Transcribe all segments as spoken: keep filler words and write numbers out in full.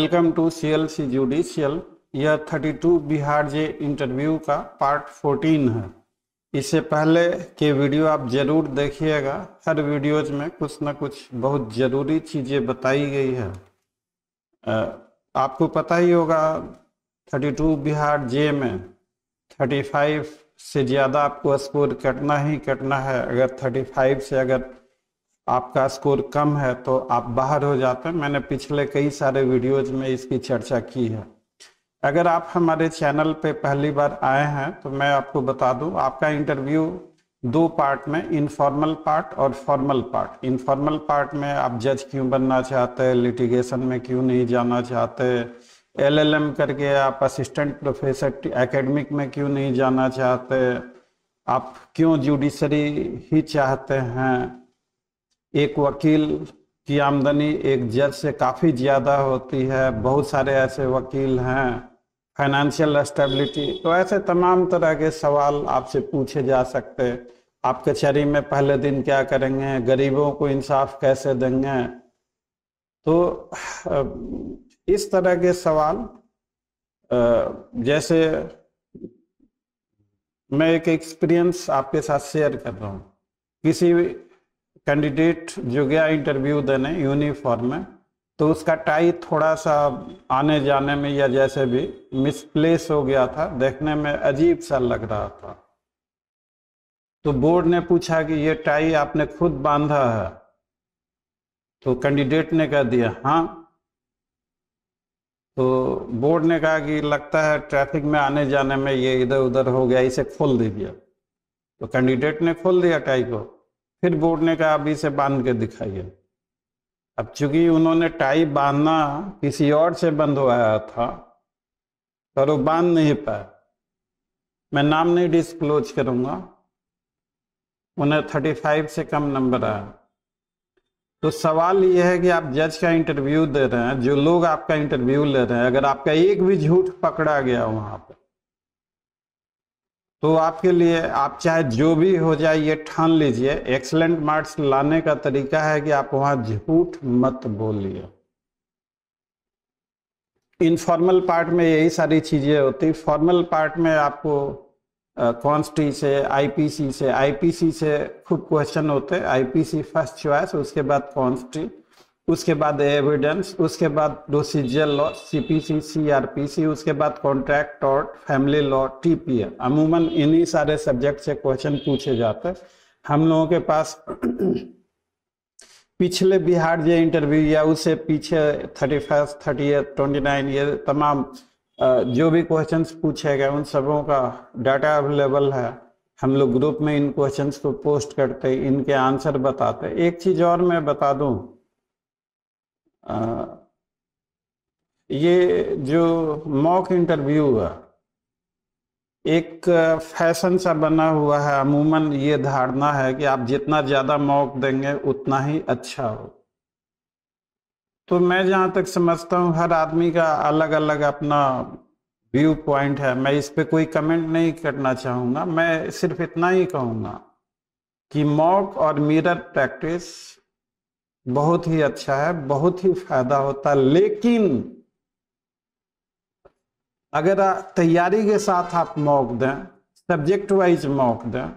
Welcome to C L C judicial. यह बत्तीस Bihar J interview का पार्ट चौदह है। इससे पहले के वीडियो आप जरूर देखिएगा। हर वीडियोज में कुछ ना कुछ बहुत ज़रूरी चीज़ें बताई गई है। आपको पता ही होगा बत्तीस बिहार जे में पैंतीस से ज़्यादा आपको स्कोर करना ही करना है। अगर पैंतीस से अगर आपका स्कोर कम है तो आप बाहर हो जाते हैं। मैंने पिछले कई सारे वीडियोज में इसकी चर्चा की है। अगर आप हमारे चैनल पे पहली बार आए हैं तो मैं आपको बता दूं, आपका इंटरव्यू दो पार्ट में, इनफॉर्मल पार्ट और फॉर्मल पार्ट। इनफॉर्मल पार्ट में आप जज क्यों बनना चाहते हैं, लिटिगेशन में क्यों नहीं जाना चाहते, एल एल एम करके आप असिस्टेंट प्रोफेसर एकेडमिक में क्यों नहीं जाना चाहते, आप क्यों जुडिशरी ही चाहते हैं। एक वकील की आमदनी एक जज से काफ़ी ज़्यादा होती है, बहुत सारे ऐसे वकील हैं, फाइनेंशियल स्टेबिलिटी, तो ऐसे तमाम तरह के सवाल आपसे पूछे जा सकते हैं। आप कचहरी में पहले दिन क्या करेंगे, गरीबों को इंसाफ कैसे देंगे, तो इस तरह के सवाल। जैसे मैं एक एक्सपीरियंस आपके साथ शेयर कर रहा हूँ। किसी कैंडिडेट जो गया इंटरव्यू देने यूनिफॉर्म में, तो उसका टाई थोड़ा सा आने जाने में या जैसे भी मिसप्लेस हो गया था, देखने में अजीब सा लग रहा था। तो बोर्ड ने पूछा कि ये टाई आपने खुद बांधा है, तो कैंडिडेट ने कह दिया हाँ। तो बोर्ड ने कहा कि लगता है ट्रैफिक में आने जाने में ये इधर उधर हो गया, इसे खोल दीजिए। तो कैंडिडेट ने खोल दिया टाई को। फिर बोर्ड ने कहा अभी से बांध के दिखाइए। अब चूंकि उन्होंने टाई बांधना किसी और से बंधवाया था पर वो बांध नहीं पाया, मैं नाम नहीं डिस्क्लोज करूंगा, उन्हें पैंतीस से कम नंबर आया। तो सवाल ये है कि आप जज का इंटरव्यू दे रहे हैं, जो लोग आपका इंटरव्यू ले रहे हैं, अगर आपका एक भी झूठ पकड़ा गया वहां पर, तो आपके लिए, आप चाहे जो भी हो जाए ये ठान लीजिए, एक्सीलेंट मार्क्स लाने का तरीका है कि आप वहां झूठ मत बोलिए। इनफॉर्मल पार्ट में यही सारी चीजें होती। फॉर्मल पार्ट में आपको कॉन्स्टी से, आईपीसी से, आईपीसी से खूब क्वेश्चन होते हैं। आईपीसी फर्स्ट चॉइस, उसके बाद कॉन्स्टी, उसके बाद एविडेंस, उसके बाद प्रोसीजर लॉ, सीपीसी, सीआरपीसी, उसके बाद contract tort, family law, TPA. अमूमन इन्हीं सारे सब्जेक्ट से क्वेश्चन पूछे जाते हैं। हम लोगों के पास पिछले बिहार जे इंटरव्यू या उससे पीछे thirty first thirty twenty nine ये तमाम जो भी क्वेश्चंस पूछे गए उन सबों का डाटा अवेलेबल है। हम लोग ग्रुप में इन क्वेश्चंस को पोस्ट करते, इनके आंसर बताते। एक चीज और मैं बता दूं, आ, ये जो मॉक इंटरव्यू है एक फैशन सा बना हुआ है। अमूमन ये धारणा है कि आप जितना ज़्यादा मॉक देंगे उतना ही अच्छा हो। तो मैं जहाँ तक समझता हूँ हर आदमी का अलग अलग अपना व्यू पॉइंट है। मैं इस पे कोई कमेंट नहीं करना चाहूँगा। मैं सिर्फ इतना ही कहूँगा कि मॉक और मिरर प्रैक्टिस बहुत ही अच्छा है, बहुत ही फायदा होता है। लेकिन अगर तैयारी के साथ आप मॉक दें, सब्जेक्ट वाइज मॉक दें,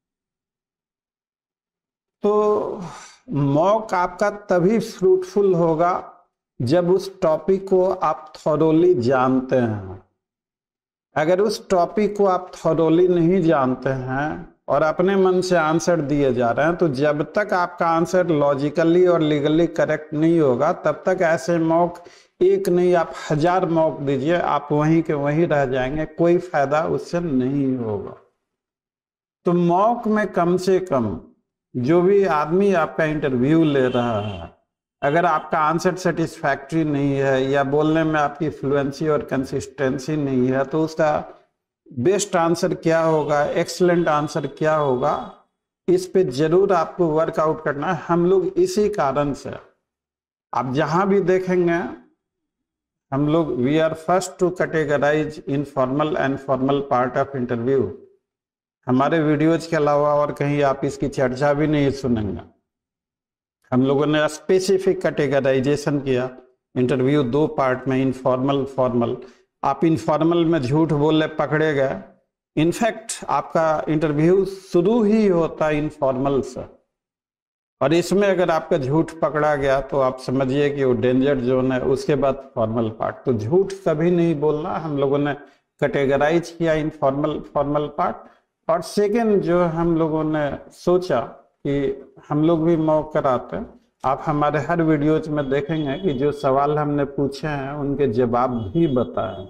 तो मॉक आपका तभी फ्रूटफुल होगा जब उस टॉपिक को आप थॉरोली जानते हैं। अगर उस टॉपिक को आप थॉरोली नहीं जानते हैं और अपने मन से आंसर दिए जा रहे हैं, तो जब तक आपका आंसर लॉजिकली और लीगली करेक्ट नहीं होगा तब तक ऐसे मॉक, एक नहीं आप हजार मॉक दीजिए, आप वहीं के वहीं रह जाएंगे, कोई फायदा उससे नहीं होगा। तो मॉक में कम से कम जो भी आदमी आपका इंटरव्यू ले रहा है, अगर आपका आंसर सेटिस्फैक्ट्री नहीं है या बोलने में आपकी फ्लुएंसी और कंसिस्टेंसी नहीं है, तो उसका बेस्ट आंसर क्या होगा, एक्सीलेंट आंसर क्या होगा, इस पे जरूर आपको वर्कआउट करना है। हम लोग इसी कारण से, आप जहां भी देखेंगे, हम लोग we are first to categorize informal and formal part of interview. हमारे वीडियोज के अलावा और कहीं आप इसकी चर्चा भी नहीं सुनेंगे। हम लोगों ने स्पेसिफिक कैटेगराइजेशन किया। इंटरव्यू दो पार्ट में, इनफॉर्मल फॉर्मल। आप इनफॉर्मल में झूठ बोले पकड़े गए, इनफैक्ट आपका इंटरव्यू शुरू ही होता है इनफॉर्मल से, और इसमें अगर आपका झूठ पकड़ा गया तो आप समझिए कि वो डेंजर जोन है। उसके बाद फॉर्मल पार्ट। तो झूठ कभी नहीं बोलना, हम लोगों ने कैटेगराइज किया इनफॉर्मल फॉर्मल पार्ट। और सेकेंड जो हम लोगों ने सोचा कि हम लोग भी मॉक कराते हैं, आप हमारे हर वीडियोज में देखेंगे कि जो सवाल हमने पूछे हैं उनके जवाब भी बताएं।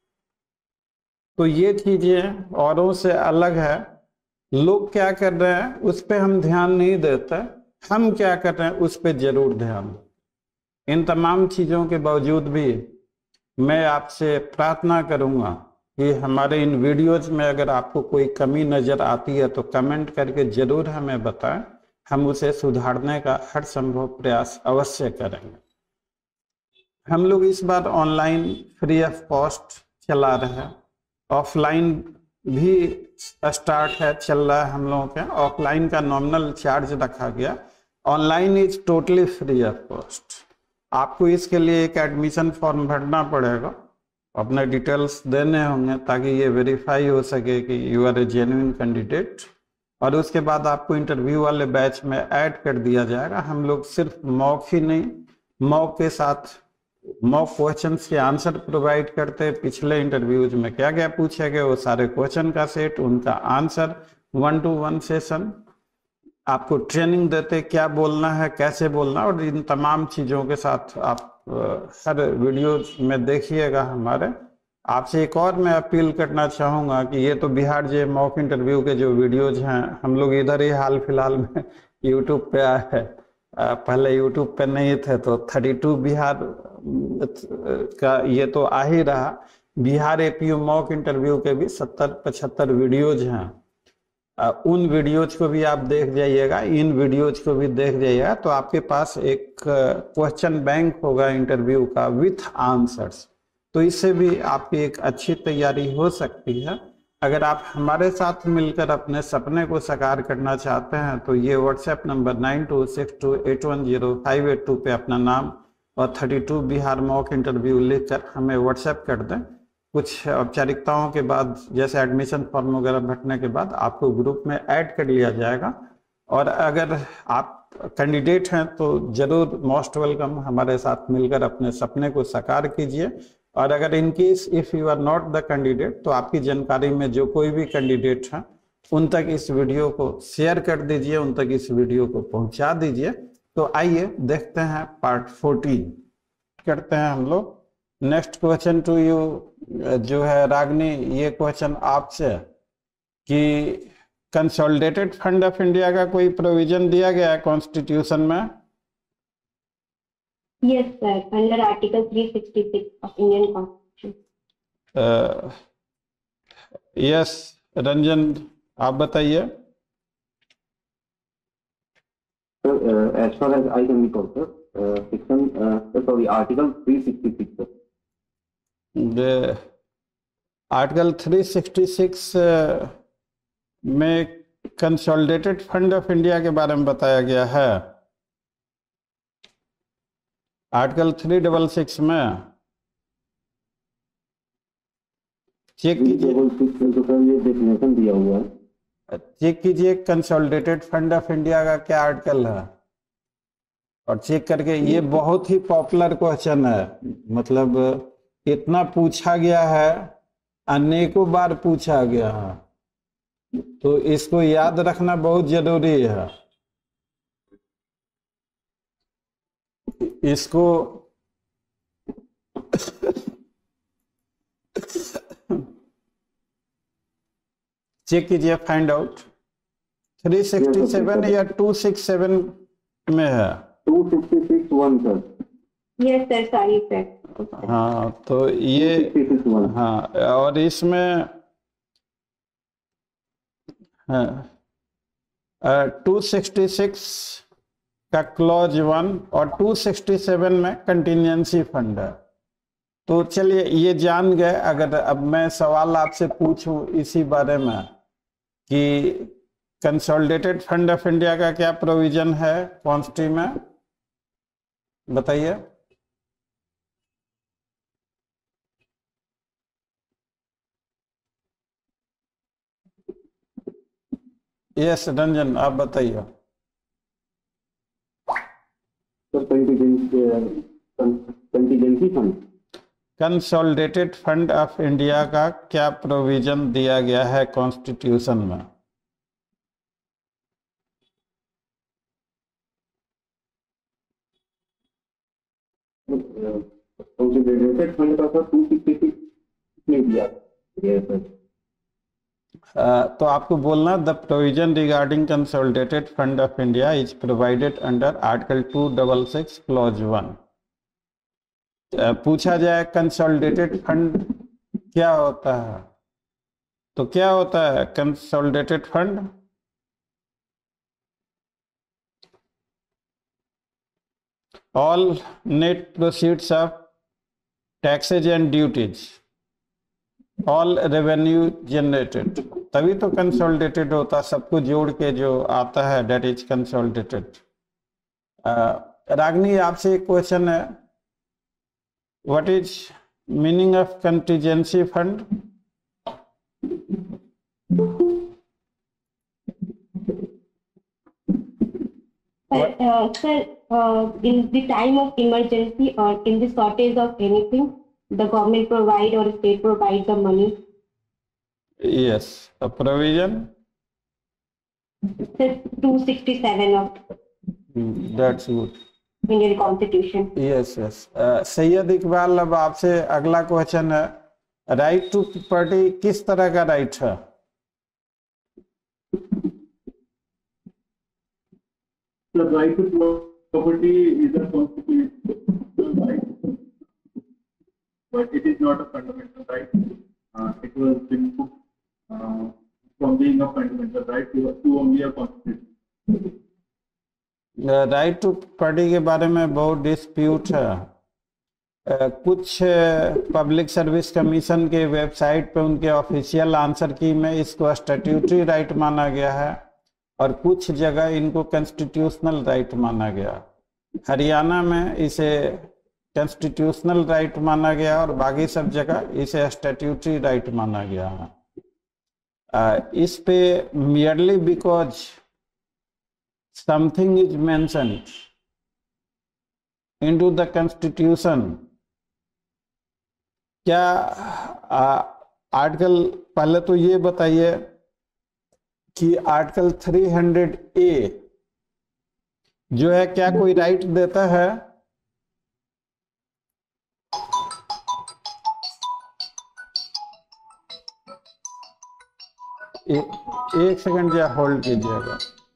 तो ये चीजें औरों से अलग है। लोग क्या कर रहे हैं उस पर हम ध्यान नहीं देते, हम क्या कर रहे हैं उस पर जरूर ध्यान दें। इन तमाम चीजों के बावजूद भी मैं आपसे प्रार्थना करूंगा कि हमारे इन वीडियोज में अगर आपको कोई कमी नजर आती है तो कमेंट करके जरूर हमें बताएं, हम उसे सुधारने का हर संभव प्रयास अवश्य करेंगे। हम लोग इस बार ऑनलाइन फ्री ऑफ कॉस्ट चला रहे हैं, ऑफलाइन भी स्टार्ट है, चल रहा है हम लोगों के। ऑफलाइन का नॉमिनल चार्ज रखा गया, online is totally free of cost. आपको इसके लिए एक एडमिशन फॉर्म भरना पड़ेगा, अपने डिटेल्स देने होंगे ताकि ये वेरीफाई हो सके कि you are a genuine candidate, और उसके बाद आपको इंटरव्यू वाले बैच में ऐड कर दिया जाएगा। हम लोग सिर्फ मॉक ही नहीं, मॉक के साथ मॉक क्वेश्चंस के आंसर प्रोवाइड करते हैं। पिछले इंटरव्यूज में क्या क्या पूछे गए वो सारे क्वेश्चन का सेट, उनका answer, one to one session, आपको ट्रेनिंग देते क्या बोलना है, कैसे बोलना, और इन तमाम चीज़ों के साथ आप हर वीडियो में देखिएगा हमारे। आपसे एक और मैं अपील करना चाहूँगा कि ये तो बिहार जे मॉक इंटरव्यू के जो वीडियोज हैं हम लोग इधर ही हाल फिलहाल में यूट्यूब पे आए हैं, पहले यूट्यूब पे नहीं थे। तो थर्टी टू बिहार का ये तो आ ही रहा, बिहार एपीयू मॉक इंटरव्यू के भी सत्तर पचहत्तर वीडियोज हैं। उन वीडियोज को भी आप देख जाइएगा, इन वीडियोज को भी देख जाइएगा, तो आपके पास एक क्वेश्चन बैंक होगा इंटरव्यू का विथ आंसर्स। तो इससे भी आपकी एक अच्छी तैयारी हो सकती है। अगर आप हमारे साथ मिलकर अपने सपने को साकार करना चाहते हैं तो ये WhatsApp number nine two six two eight one zero five eight two पे अपना नाम और thirty two Bihar mock interview लिखकर हमें व्हाट्सएप कर दें। कुछ औपचारिकताओं के बाद, जैसे एडमिशन फॉर्म वगैरह भरने के बाद, आपको ग्रुप में ऐड कर लिया जाएगा। और अगर आप कैंडिडेट हैं तो जरूर मोस्ट वेलकम, हमारे साथ मिलकर अपने सपने को साकार कीजिए। और अगर in case if you are not the candidate तो आपकी जानकारी में जो कोई भी कैंडिडेट हैं उन तक इस वीडियो को शेयर कर दीजिए, उन तक इस वीडियो को पहुंचा दीजिए। तो आइए देखते हैं पार्ट फोर्टीन करते हैं हम लोग। नेक्स्ट क्वेश्चन टू यू जो है रागनी, ये क्वेश्चन आपसे कि कंसोलिडेटेड फंड ऑफ इंडिया का कोई प्रोविजन दिया गया है कॉन्स्टिट्यूशन में? Yes, sir. Under Article three sixty-six of Indian Constitution. uh, yes, Ranjan आप बताइए। Sir, uh, as far as I can recall, sir, uh, section, uh, sorry, Article three sixty-six, sir. The article three sixty six में consolidated fund of India के बारे में बताया गया है। Article three double six में चेक कीजिए, ये डेफिनेशन दिया हुआ है। चेक कीजिए कंसोलिडेटेड फंड ऑफ इंडिया का क्या आर्टिकल है, और चेक करके, ये बहुत ही पॉपुलर क्वेश्चन है, मतलब इतना पूछा गया है, अनेकों बार पूछा गया है, तो इसको याद रखना बहुत जरूरी है। इसको चेक कीजिए, find out. Three sixty seven या टू सिक्स सेवन में है? Two sixty six one sir. Yes, sir. Sorry, sir. हाँ, तो ये, हाँ, और इसमें टू सिक्सटी सिक्स का क्लॉज वन और टू सिक्सटी सेवन में कंटिजेंसी फंड है। तो चलिए ये जान गए। अगर अब मैं सवाल आपसे पूछूं इसी बारे में कि कंसोलिडेटेड फंड ऑफ इंडिया का क्या प्रोविजन है कॉन्स्टी में, बताइए। यस रंजन, आप बताइए। Sir contingency fund, consolidated fund of India का क्या प्रोविजन दिया गया है कॉन्स्टिट्यूशन में? कंसोलिडेटेड फंड का सर टू सिक्सटी सिक्स में दिया गया है सर। Uh, तो आपको बोलना the provision regarding consolidated fund of India is provided under article two double six clause one. पूछा जाए कंसोलिडेटेड फंड क्या होता है, तो क्या होता है consolidated fund? All net proceeds of taxes and duties, all revenue generated, तभी तो कंसोलिडेटेड होता है, सबको जोड़ के जो आता है डेट इज कंसोलिडेटेड। रागनी आपसे एक क्वेश्चन है, what is meaning of contingency fund? Sir, uh, sir, uh, in the time of emergency or in the shortage of anything, the government provide or state provide the money. Yes, a provision. Sir, two sixty-seven of Hmm, that's good. Indian Constitution. Yes, yes. Uh, Syed Iqbal, अब आपसे अगला question है, right to property किस तरह का right है? The right to property is a constitutional right, but it is not a fundamental right. Uh, it was removed uh, from being a fundamental right to, to only a constitution. Right to property के बारे में बहुत dispute है। uh, कुछ public service commission के website पे उनके official answer की में इसको स्टैट्यूटरी राइट माना गया है और कुछ जगह इनको कॉन्स्टिट्यूशनल राइट माना गया। हरियाणा में इसे कॉन्स्टिट्यूशनल राइट माना गया और बाकी सब जगह इसे स्टैट्यूटरी राइट माना गया है। uh, इस पे merely because something is mentioned into the constitution, क्या आर्टिकल, पहले तो ये बताइए कि आर्टिकल थ्री हंड्रेड ए जो है क्या कोई राइट देता है? ए, एक सेकंड या होल्ड कीजिएगा।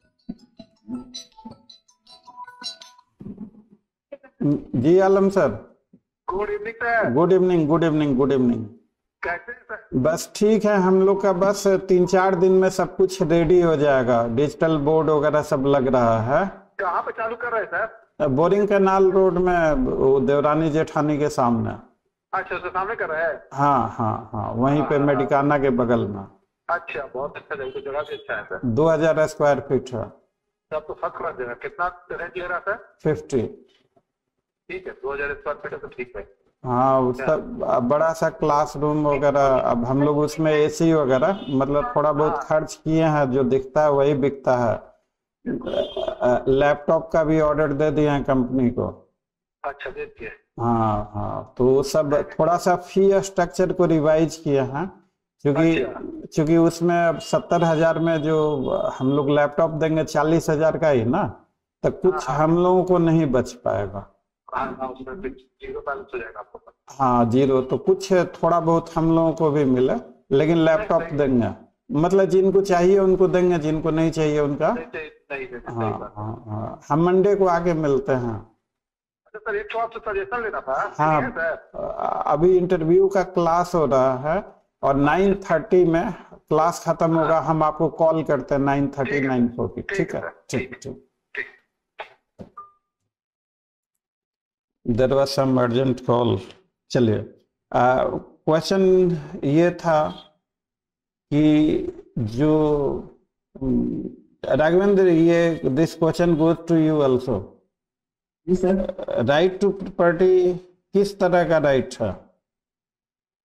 जी Alam sir, good evening sir. Good evening, good evening, good evening. कैसे हैं सर? बस ठीक है, हम लोग का बस तीन चार दिन में सब कुछ रेडी हो जाएगा, डिजिटल बोर्ड वगैरह सब लग रहा है। कहाँ पे चालू कर रहे हैं सर? बोरिंग कैनाल रोड में, वो देवरानी जेठानी के सामने। अच्छा, उसके सामने कर रहे हैं? हाँ हाँ हाँ, वहीं पे हाँ, मेडिकाना के बगल में। अच्छा, बहुत अच्छा जगह, जगह भी अच्छा है सर। दो हजार स्क्वायर फीट है। तब तो फर्स्ट क्लास जगह। कितना रेंट ले रहा सर? फिफ्टी। ठीक है, दो हजार स्क्वायर फीट है तो ठीक है। हाँ, उसका बड़ा सा क्लासरूम वगैरह, अब हम लोग उसमें एसी वगैरह मतलब थोड़ा बहुत खर्च किए हैं, जो दिखता है वही बिकता है। लैपटॉप का भी ऑर्डर दे दिए हैं कंपनी को। अच्छा, दे दिए। हाँ हाँ, तो सब थोड़ा सा फी स्ट्रक्चर को रिवाइज किए हैं, क्योंकि अच्छा। क्योंकि उसमें अब सत्तर हजार में जो हम लोग लैपटॉप देंगे चालीस हजार का ही ना, तो कुछ हाँ, हम लोगों को नहीं बच पाएगा। हाँ, हाँ, उसमें फिर जीरो बैलेंस हो जाएगा आपको। हाँ जीरो, तो कुछ थोड़ा बहुत हम लोगों को भी मिले, लेकिन लैपटॉप देंगे, मतलब जिनको चाहिए उनको देंगे, जिनको नहीं चाहिए उनका। नहीं चाहिए, नहीं देते, सही हाँ बात। हाँ हाँ, हम मंडे को आके मिलते हैं। अच्छा सर, एक तो आपसे सजेशन लेना था। हाँ, ठीक है सर। अभी इंटरव्यू का क्लास हो रहा है और नाइन थर्टी में क्लास खत्म होगा, हम आपको कॉल करते हैं नाइन थर्टी नाइन फोर्टी। ठीक है, ठीक ठीक। There was some urgent call. चलिए, क्वेश्चन ये था कि जो राघवेंद्र, ये this question goes to you also. जी सर। राइट टू प्रॉपर्टी किस तरह का राइट है?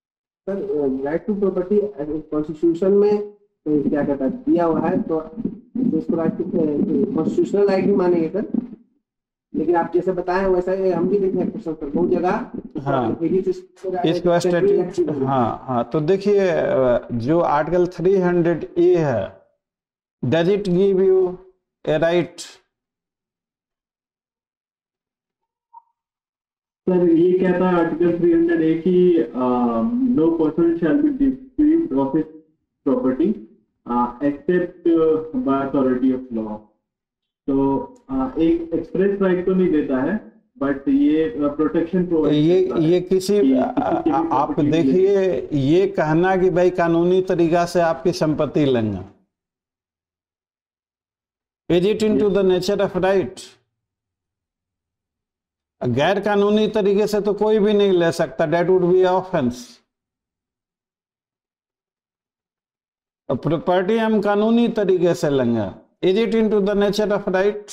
Sir right to property constitution में तो क्या कहता है दिया हुआ है, तो उसको राइट कॉन्स्टिट्यूशनल राइट भी मानेंगे सर, लेकिन आप जैसे बताए वैसा ही हम भी देखें क्वेश्चन पर बहुत जगह। हाँ, इसको इसको स्टैट्यूट, हाँ हाँ, तो देखिए जो आर्टिकल थ्री हंड्रेड ए है, does it give you a right? Sir ये कहता है आर्टिकल थ्री हंड्रेड ए की no person shall be deprived of his property except by authority of law. तो uh, एक एक्सप्रेस राइट तो नहीं देता है, बट ये प्रोटेक्शन प्रोवाइड ये ये किसी आ, आ, आप देखिए, ये कहना कि भाई कानूनी तरीका से आपकी संपत्ति लेंगे, is it into the nature of right? गैर कानूनी तरीके से तो कोई भी नहीं ले सकता, that would be offence. Property हम कानूनी तरीके से लेंगे, is it into the nature of right?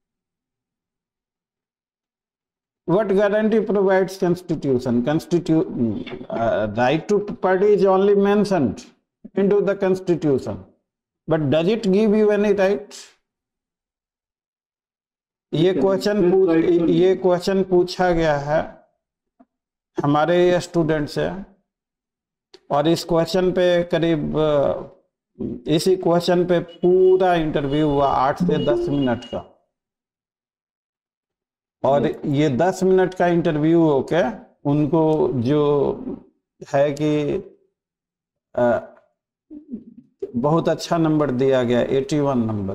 What guarantee provides Constitution? Constitu- uh, right to property is only mentioned into the Constitution, but does it give you any right? ये question पूछ ये question पूछा गया है हमारे student से, और इस क्वेश्चन पे करीब इसी क्वेश्चन पे पूरा इंटरव्यू हुआ आठ से दस मिनट का, और ये दस मिनट का इंटरव्यू होके उनको जो है कि आ, बहुत अच्छा नंबर दिया गया, इक्यासी नंबर।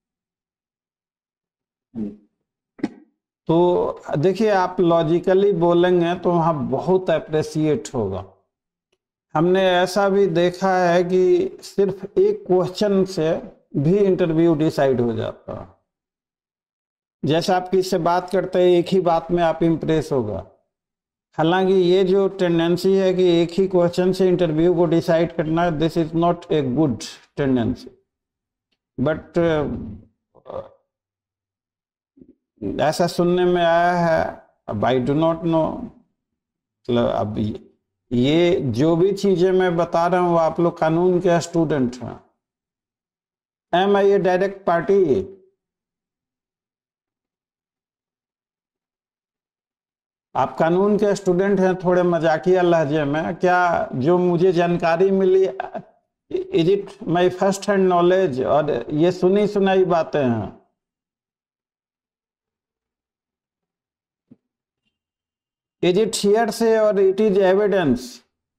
तो देखिए, आप लॉजिकली बोलेंगे तो वहाँ बहुत अप्रिशिएट होगा। हमने ऐसा भी देखा है कि सिर्फ एक क्वेश्चन से भी इंटरव्यू डिसाइड हो जाता है। जैसे आप किससे बात करते हैं, एक ही बात में आप इम्प्रेस होगा। हालांकि ये जो टेंडेंसी है कि एक ही क्वेश्चन से इंटरव्यू को डिसाइड करना, this is not a good tendency, but ऐसा सुनने में आया है। अब आई डू नॉट नो, मतलब अब ये जो भी चीजें मैं बता रहा हूँ, आप लोग कानून के स्टूडेंट हैं। Am I a direct party? आप कानून के स्टूडेंट हैं। थोड़े मजाकिया लहजे में, क्या जो मुझे जानकारी मिली, is it my first hand knowledge, और ये सुनी सुनाई बातें हैं? इज इट हियर से और it is evidence?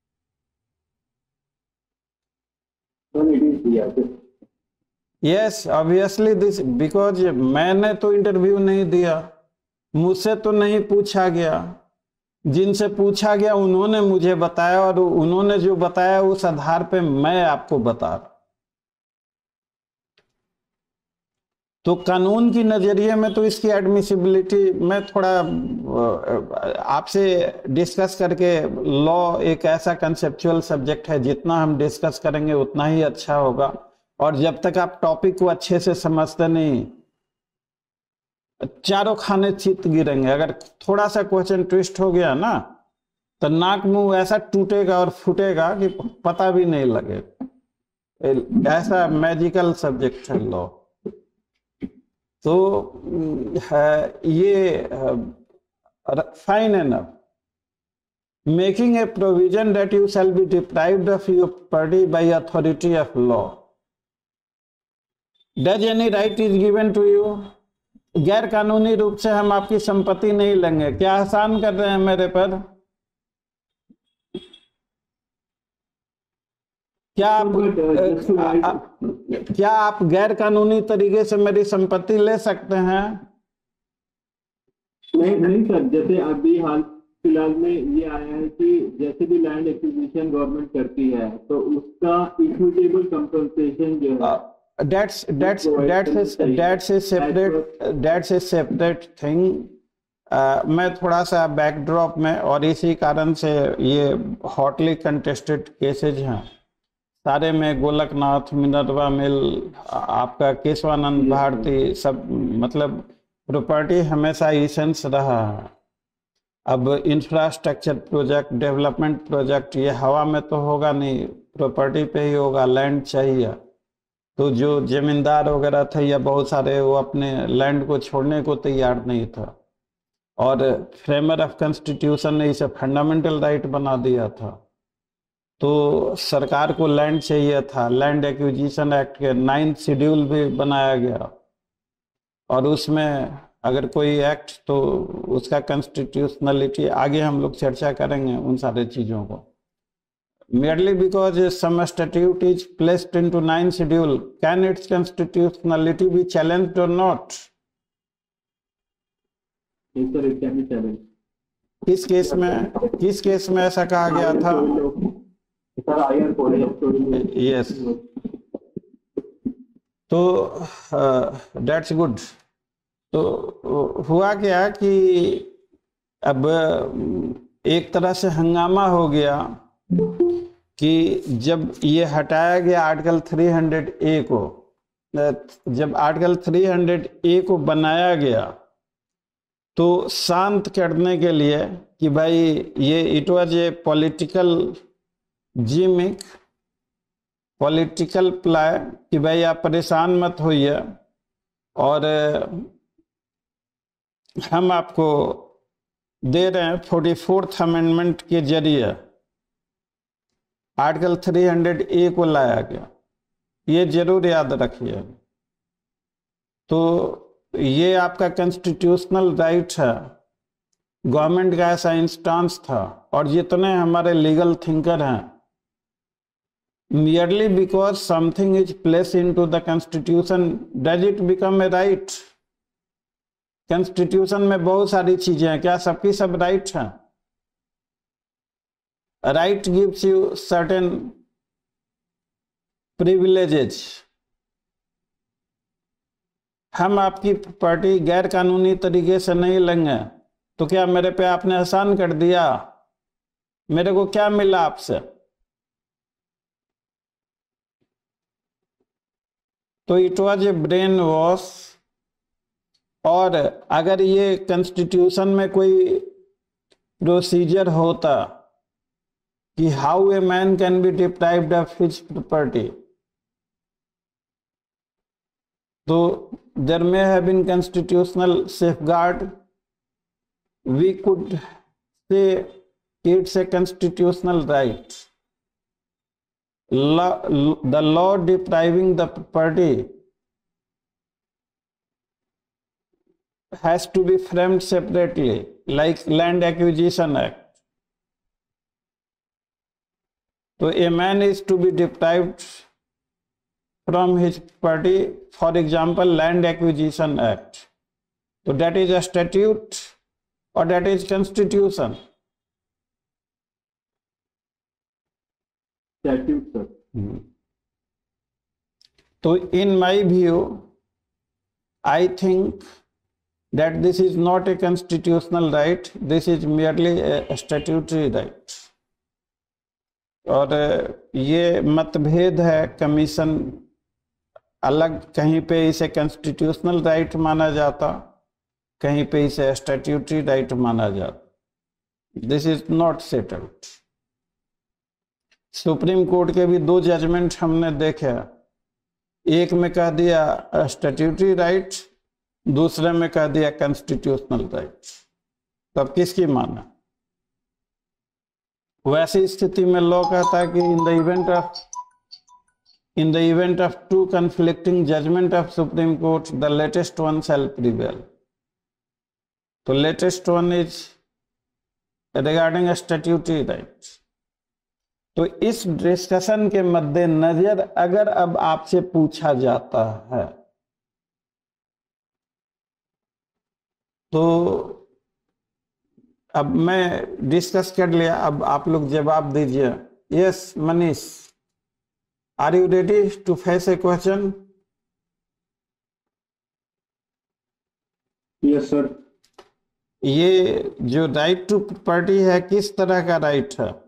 Yes, obviously this, because मैंने तो इंटरव्यू नहीं दिया, मुझसे तो नहीं पूछा गया, जिनसे पूछा गया उन्होंने मुझे बताया, और उन्होंने जो बताया उस आधार पे मैं आपको बता रहा। तो कानून की नजरिए में तो इसकी एडमिसिबिलिटी मैं थोड़ा आपसे डिस्कस करके, लॉ एक ऐसा कंसेप्चुअल सब्जेक्ट है, जितना हम डिस्कस करेंगे उतना ही अच्छा होगा। और जब तक आप टॉपिक को अच्छे से समझते नहीं, चारों खाने चित गिरेंगे। अगर थोड़ा सा क्वेश्चन ट्विस्ट हो गया ना, तो नाक मुंह ऐसा टूटेगा और फूटेगा कि पता भी नहीं लगेगा। ऐसा मैजिकल सब्जेक्ट है लॉ। तो है ये fine enough, making a provision that you shall be deprived of your property by authority of law. Does any right is given to you? गैर कानूनी रूप से हम आपकी संपत्ति नहीं लेंगे। क्या आसान कर रहे हैं मेरे पर? क्या आप आ, आ, क्या आप गैर कानूनी तरीके से मेरी संपत्ति ले सकते हैं? नहीं नहीं सर, जैसे अभी हाल फिलहाल में ये आया है कि जैसे भी लैंड एक्विजिशन गवर्नमेंट करती है तो उसका इक्विटेबल कंपनसेशन जो है, That's that's that's a, that's a separate that's a separate thing. uh, मैं थोड़ा सा बैकड्रॉप में, और इसी कारण से ये हॉटली कंटेस्टेड केसेज हैं सारे में। गोलकनाथ, मिनरवा मिल, आपका केशवानंद भारती, सब मतलब प्रॉपर्टी हमेशा इसेंस रहा है। अब इंफ्रास्ट्रक्चर प्रोजेक्ट, डेवलपमेंट प्रोजेक्ट, ये हवा में तो होगा नहीं, प्रॉपर्टी पे ही होगा, लैंड चाहिए। तो जो जमींदार वगैरह थे या बहुत सारे, वो अपने लैंड को छोड़ने को तैयार नहीं था, और फ्रेमर ऑफ कॉन्स्टिट्यूशन ने इसे फंडामेंटल राइट बना दिया था। तो सरकार को लैंड चाहिए था, लैंड एक्विजिशन एक्ट के नाइन्थ शेड्यूल भी बनाया गया, और उसमें अगर कोई एक्ट तो उसका कॉन्स्टिट्यूशनलिटी आगे हम लोग चर्चा करेंगे उन सारे चीज़ों को। merely because some statute is placed into ninth schedule, can its constitutionality be challenged or not? Yes, sir, it can be challenged. किस केस में किस केस में ऐसा कहा गया था? सर आयर कोड यस, तो दैट्स गुड। तो हुआ क्या कि अब एक तरह से हंगामा हो गया कि जब ये हटाया गया आर्टिकल तीन सौ ए को, जब आर्टिकल तीन सौ ए को बनाया गया तो शांत करने के लिए कि भाई ये it was a political gimmick, political ploy, कि भाई आप परेशान मत होइए और हम आपको दे रहे हैं फोर्टी फोर्थ अमेंडमेंट के जरिए आर्टिकल तीन सौ ए को लाया गया। ये जरूर याद रखिए। तो ये आपका कॉन्स्टिट्यूशनल राइट है, गवर्नमेंट का ऐसा इंस्टांस था। और जितने हमारे लीगल थिंकर हैं, merely because something is placed into the constitution does it become a right? Constitution में बहुत सारी चीजें हैं, क्या सबकी सब राइट हैं? Right gives you certain privileges. हम आपकी प्रॉपर्टी गैर कानूनी तरीके से नहीं लेंगे, तो क्या मेरे पे आपने एहसान कर दिया? मेरे को क्या मिला आपसे? तो it was a brain wash. और अगर ये कॉन्स्टिट्यूशन में कोई प्रोसीजर होता कि how a man can be deprived of his property, तो there may have been constitutional safeguard, we could say it's a constitutional right. The law depriving the property has to be framed separately, like Land Acquisition Act. So a man is to be deprived from his property, for example, Land Acquisition Act. So that is a statute or that is constitution? Statute, sir. So in my view, I think that this is not a constitutional right, this is merely a statutory right. और ये मतभेद है, commission अलग कहीं पे इसे constitutional right माना जाता, कहीं पे इसे स्टैट्यूटरी राइट माना जाता। This is not settled. Supreme Court के भी दो जजमेंट हमने देखे, एक में कह दिया स्टैट्यूटरी राइट, दूसरे में कह दिया कॉन्स्टिट्यूशनल राइट। तब किसकी माना? वैसी स्थिति में लॉ कहता है कि in the event of in the event of two conflicting judgment of supreme Court the latest one shall prevail. तो latest one is regarding statutory right. तो इस डिस्कशन के मद्देनजर अगर अब आपसे पूछा जाता है तो अब मैं डिस्कस कर लिया, अब आप लोग जवाब दीजिए। Yes Manish, are you ready to face a question? Yes sir. ये जो राइट टू प्रॉपर्टी है, किस तरह का राइट है?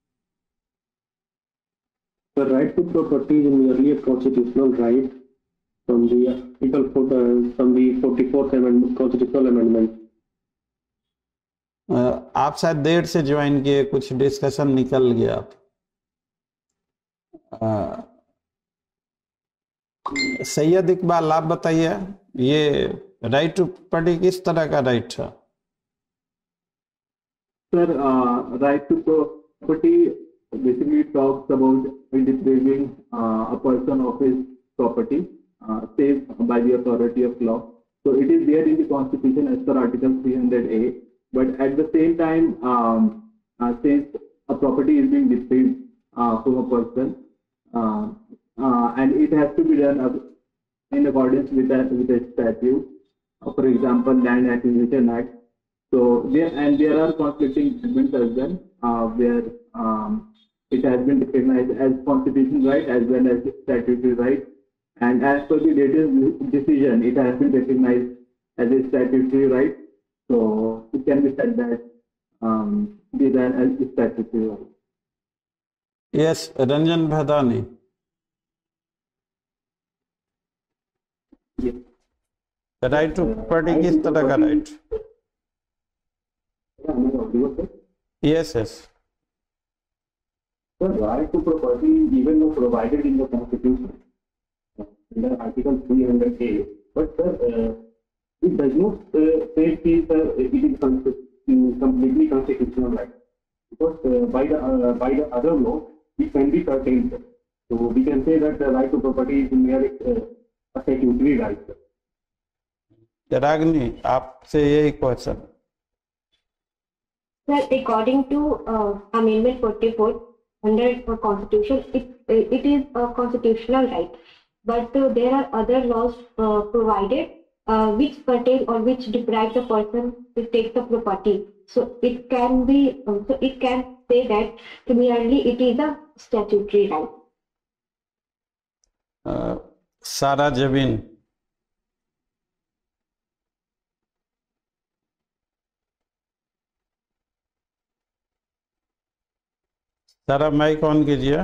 The right to property is merely a constitutional right from the article for the, from the forty-fourth amendment, constitutional amendment. आप शायद देर से ज्वाइन किए, कुछ डिस्कशन निकल गया। सैयद इकबाल आप बताइए, ये राइट टू प्रॉपर्टी किस तरह का राइट है? Sir, uh, right to property basically talks about depriving uh, a person of his property, uh, saved by the authority of law. So it is there in the Constitution as per Article three hundred A. But at the same time, um, uh, since a property is being deprived uh, from a person, uh, uh, and it has to be done uh, in accordance with a, with a statute, uh, for example, Land Acquisition Act. So there and there are conflicting judgments as well, uh, where um, it has been recognized as constitutional right as well as statutory right. And as per the latest decision, it has been recognized as a statutory right. So it can be said that um, these are as statutory right. Yes, Ranjan Bhadani. Yes. Right to property किस तरह का right? Yes, yes. The right to property is even though provided in the Constitution, under Article three hundred A, but sir, uh, it does not uh, say that uh, it is completely constitutional right, because uh, by the uh, by the other law it can be curtailed. So we can say that the right to property is merely uh, a statutory right. Ragini आपसे यही question. Sir, according to uh, Amendment forty-four under the Constitution, it it is a constitutional right, but uh, there are other laws uh, provided uh, which curtail or which deprive the person to take the property. So it can be uh, so it can say that merely it is a statutory right. uh, सारा जबीन. सारा mic on कीजिए.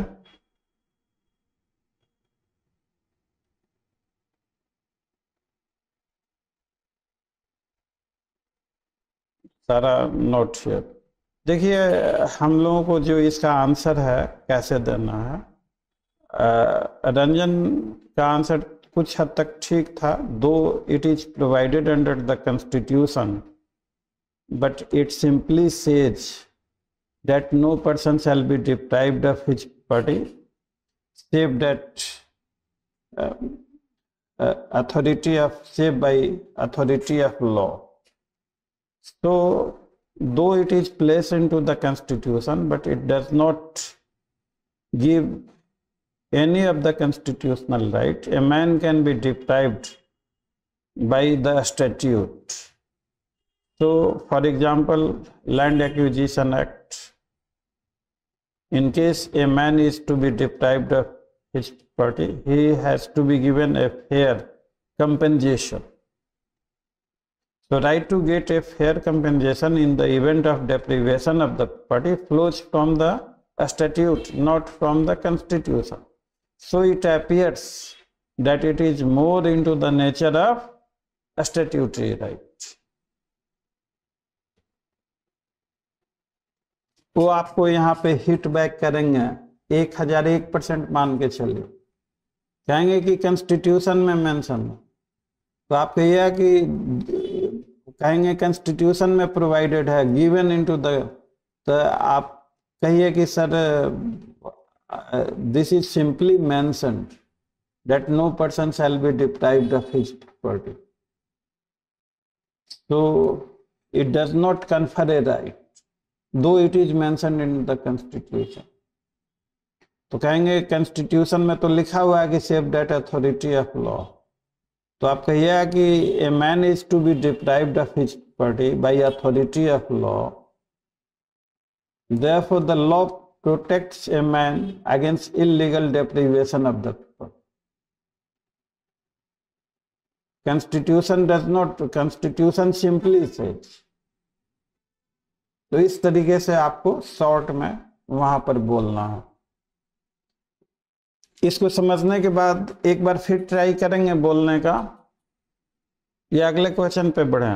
सारा note share. देखिए, हम लोगों को जो इसका आंसर है कैसे देना है, रंजन का आंसर कुछ हद तक ठीक था. Though it is provided under the constitution, but it simply says that no person shall be deprived of his property save that uh, uh, authority of save by authority of law. So though it is placed into the Constitution, but it does not give any of the constitutional right. A man can be deprived by the statute. So for example, Land Acquisition Act, in case a man is to be deprived of his property, he has to be given a fair compensation. So right to get a fair compensation in the event of deprivation of the property flows from the statute, not from the Constitution. So it appears that it is more into the nature of a statutory right. वो आपको यहाँ पे hit back करेंगे, एक हजार एक percent मान के चलिए, कहेंगे कि कॉन्स्टिट्यूशन में मेंशन है, तो आप कहिए कि कहेंगे कॉन्स्टिट्यूशन में प्रोवाइडेड है, गिवन इनटू द, तो आप कहिए कि sir this is simply mentioned that no person shall be deprived of his property, so it does not confer a right though it is mentioned in the constitution. तो कहेंगे constitution में तो लिखा हुआ है कि save that authority of law, तो आप कहिए कि a man is to be deprived of his property by authority of law, therefore the law protects a man against illegal deprivation of the property. Constitution does not, Constitution simply says. तो इस तरीके से आपको short में वहां पर बोलना है. इसको समझने के बाद एक बार फिर ट्राई करेंगे बोलने का, या अगले क्वेश्चन पे बढ़े.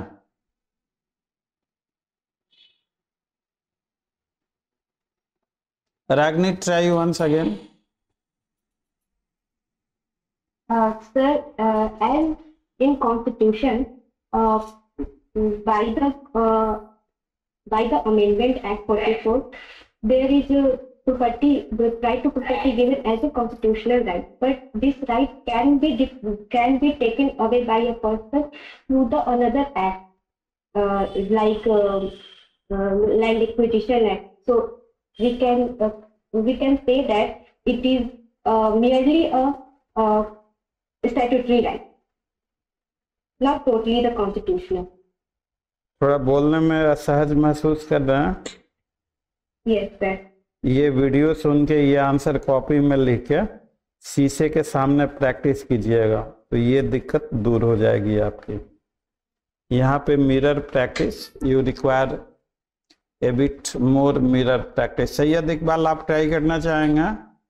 Ragini, try once again. Uh, sir, uh, as in Constitution, uh, by the uh, by the Amendment Act forty-four, there is a property, the right to property given as a constitutional right. But this right can be dif- can be taken away by a person through the another act, uh, like uh, uh, Land Acquisition Act. So we can uh, we can say that it is uh, merely a, a statutory right, not totally the constitutional. थोड़ा बोलने में असहज महसूस कर रहे हैं? Yes, sir. ये video सुन के ये आंसर कॉपी में लिख के शीशे के सामने प्रैक्टिस कीजिएगा, तो ये दिक्कत दूर हो जाएगी आपकी। यहाँ पे mirror practice, you require a bit more mirror practice. Syed Iqbal, आप ट्राई करना चाहेंगे?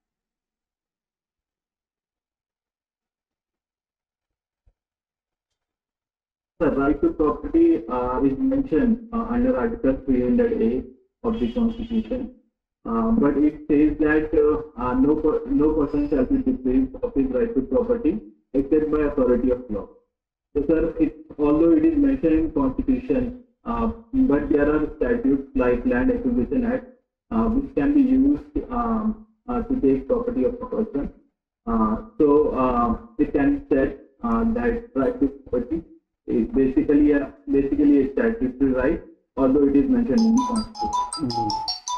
The right to property uh, is mentioned uh, under Article three hundred A of the Constitution, uh, but it says that uh, uh, no per- no person shall be deprived of his right to property except by authority of law. So, sir, it, although it is mentioned in Constitution, uh, but there are statutes like Land Acquisition Act uh, which can be used um, uh, to take property of a person. Uh, so, uh, it can be said uh, that right to property is basically a basically a statutory right, although it is mentioned in the Constitution.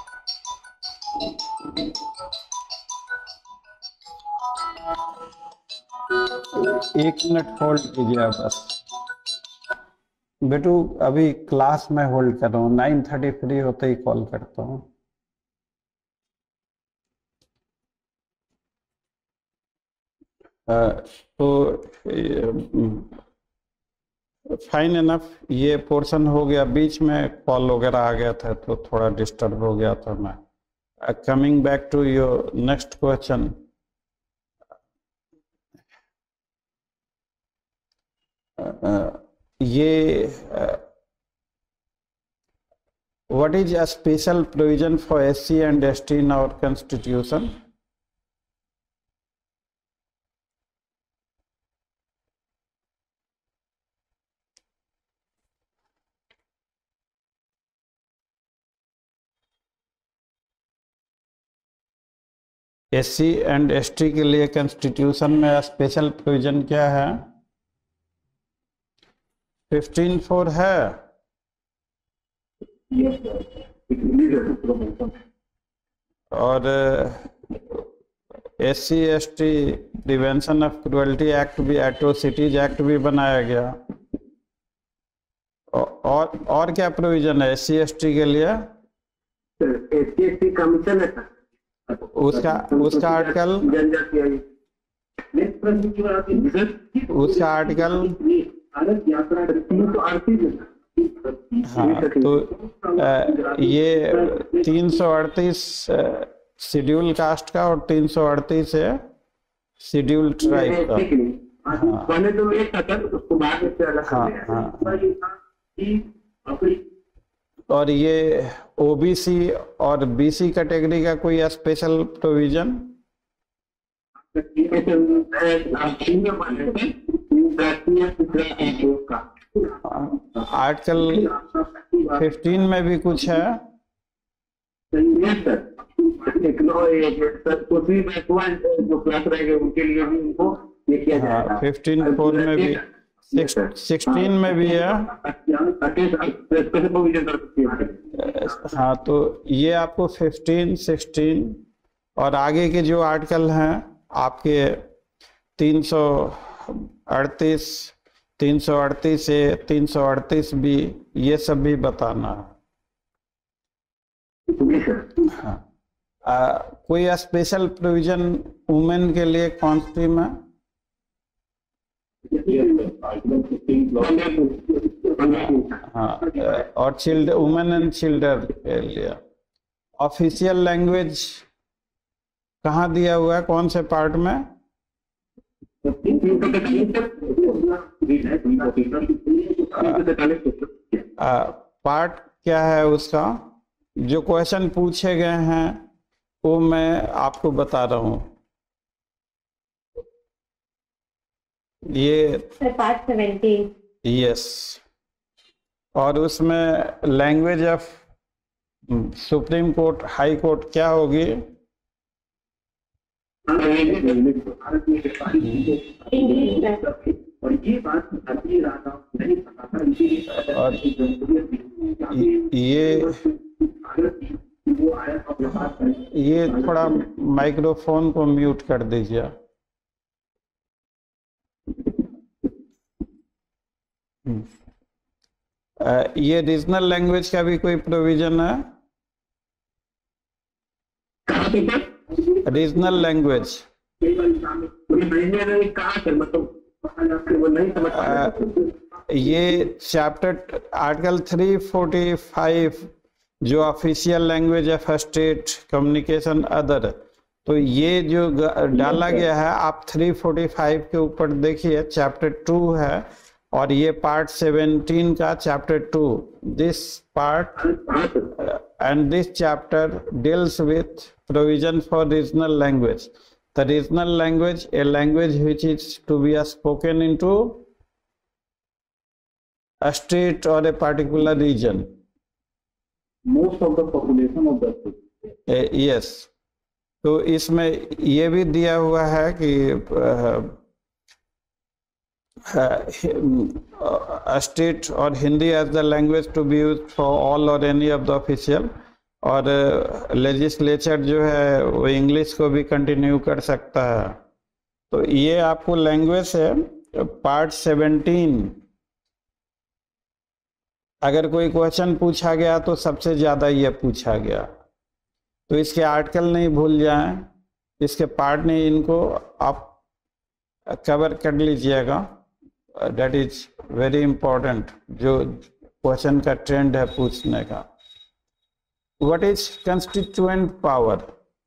एक minute hold कीजिए आप बस। बेटू अभी class में hold कर रहा हूँ, नाइन थर्टी फ्री होते ही कॉल करता हूँ। तो फाइन इनफ, ये पोर्शन हो गया। बीच में कॉल वगैरह आ गया था तो थोड़ा डिस्टर्ब हो गया था मैं। Coming back to your next question, ये what is a special provision for S C and S T in our constitution? S C and S T के लिए कॉन्स्टिट्यूशन में स्पेशल प्रोविजन क्या है? फिफ्टीन फोर है। और S C S T prevention of cruelty act भी, atrocities act भी बनाया गया। और और क्या प्रोविजन है एस सी एस टी के लिए? S C S T commission है उसका उसका आर्टिकल उसका आर्टिकल हाँ, तो ये तीन सौ अड़तीस शेड्यूल कास्ट का और तीन सौ अड़तीस है शेड्यूल ट्राइब का। हाँ हाँ हाँ। और ये ओबीसी और बीसी कैटेगरी का कोई स्पेशल प्रोविजन? आर्टिकल फिफ्टीन में भी कुछ है। हाँ, फिफ्टीन फोर में भी, सिक्सटीन में भी है। हाँ, तो ये आपको फिफ्टीन, सिक्सटीन और आगे के जो आर्टिकल हैं आपके तीन सौ अड़तीस, तीन सौ अड़तीस ए, तीन सौ अड़तीस बी, ये सब भी बताना है। हाँ, आ, कोई स्पेशल प्रोविजन वुमेन के लिए कौन सी में? हाँ, और चिल्ड वुमेन एंड चिल्ड्रन के लिए ऑफिशियल लैंग्वेज कहाँ दिया हुआ है, कौन से पार्ट में? आ, पार्ट क्या है उसका? जो क्वेश्चन पूछे गए हैं वो मैं आपको बता रहा हूँ। ये पार्ट सेवेंटीन। यस, और उसमें language of supreme Court High Court क्या होगी? और ये बात भारतीय राजा नहीं पता था, और ये वो आया अपने पास ये थोड़ा माइक्रोफोन को म्यूट कर दीजिए। हम्म। अ, ये रीजनल लैंग्वेज का भी कोई प्रोविजन है? रीजनल लैंग्वेज ये chapter article three forty five जो official language of state communication other, तो ये जो डाला गया है आप थ्री फोर्टी फाइव के ऊपर देखिए, चैप्टर टू है और ये पार्ट सेवेंटीन का chapter two. This part and this chapter deals with provision for regional language. The regional language, a language which is to be spoken into a state or a particular region. most of the population of the state. Eh, yes, तो इसमें ये भी दिया हुआ है कि state और Hindi as the language to be use for all or any of the official, और लेजिस्लेचर जो है वो इंग्लिश को भी कंटिन्यू कर सकता है। तो ये आपको लैंग्वेज है पार्ट सेवेंटीन। अगर कोई क्वेश्चन पूछा गया तो सबसे ज़्यादा ये पूछा गया, तो इसके आर्टिकल नहीं भूल जाएं, इसके पार्ट नहीं, इनको आप कवर कर लीजिएगा। डेट इज वेरी इंपॉर्टेंट, जो क्वेश्चन का ट्रेंड है पूछने का। What is constituent power?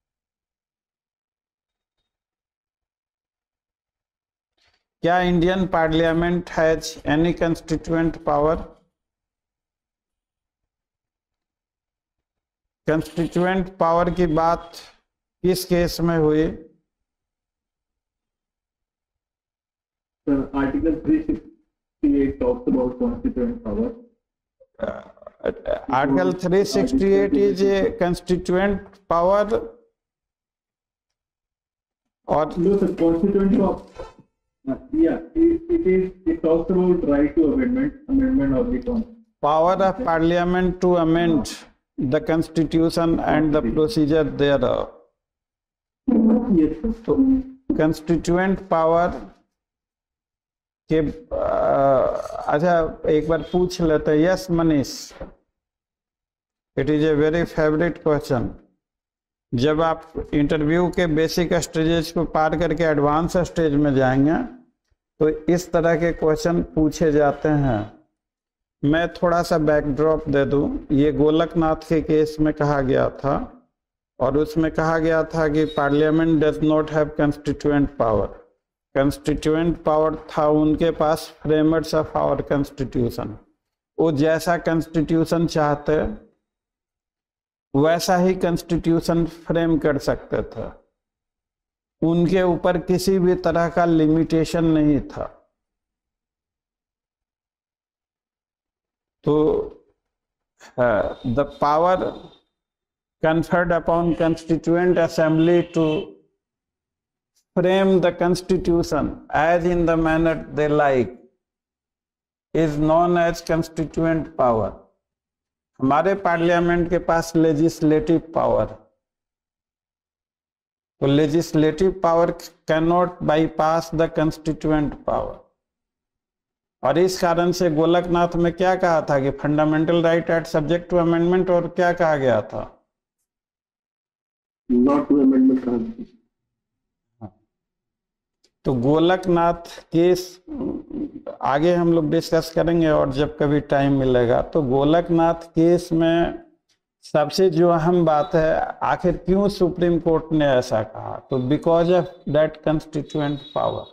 क्या Indian parliament has any constituent power? Constituent power की बात किस केस में हुई? So, Article three sixty-eight talks about constituent power. Uh, Article three sixty-eight is a constituent power, or No, sir, constituent power. Uh, yeah, it, it is. It talks about right to amendment, amendment of the constitution. power of parliament to amend the constitution and the procedure thereof. Yes, sir. तो constituent power के अच्छा एक बार पूछ लेते हैं। Yes Manish, it is a very favourite question. जब आप interview के बेसिक स्टेजेस को पार करके एडवांस स्टेज में जाएंगे तो इस तरह के क्वेश्चन पूछे जाते हैं। मैं थोड़ा सा बैकड्रॉप दे दूं। ये गोलकनाथ के केस में कहा गया था और उसमें कहा गया था कि parliament does not have constituent power. Constituent power था उनके पास फ्रेमर्स ऑफ आवर कॉन्स्टिट्यूशन। वो जैसा कॉन्स्टिट्यूशन चाहते वैसा ही कॉन्स्टिट्यूशन फ्रेम कर सकते थे, उनके ऊपर किसी भी तरह का लिमिटेशन नहीं था। तो the power conferred upon constituent assembly to frame the constitution as in the manner they like is known as constituent power. हमारे पार्लियामेंट के पास लेजिस्लेटिव पावर, तो legislative power can not bypass the constituent power. और इस कारण से गोलकनाथ में क्या कहा था कि fundamental right at subject to amendment, और क्या कहा गया था? नॉट टू अमेंडमेंट कहा। तो गोलकनाथ केस आगे हम लोग डिस्कस करेंगे और जब कभी टाइम मिलेगा। तो गोलकनाथ केस में सबसे जो अहम बात है, आखिर क्यों सुप्रीम कोर्ट ने ऐसा कहा? तो because of that constituent power.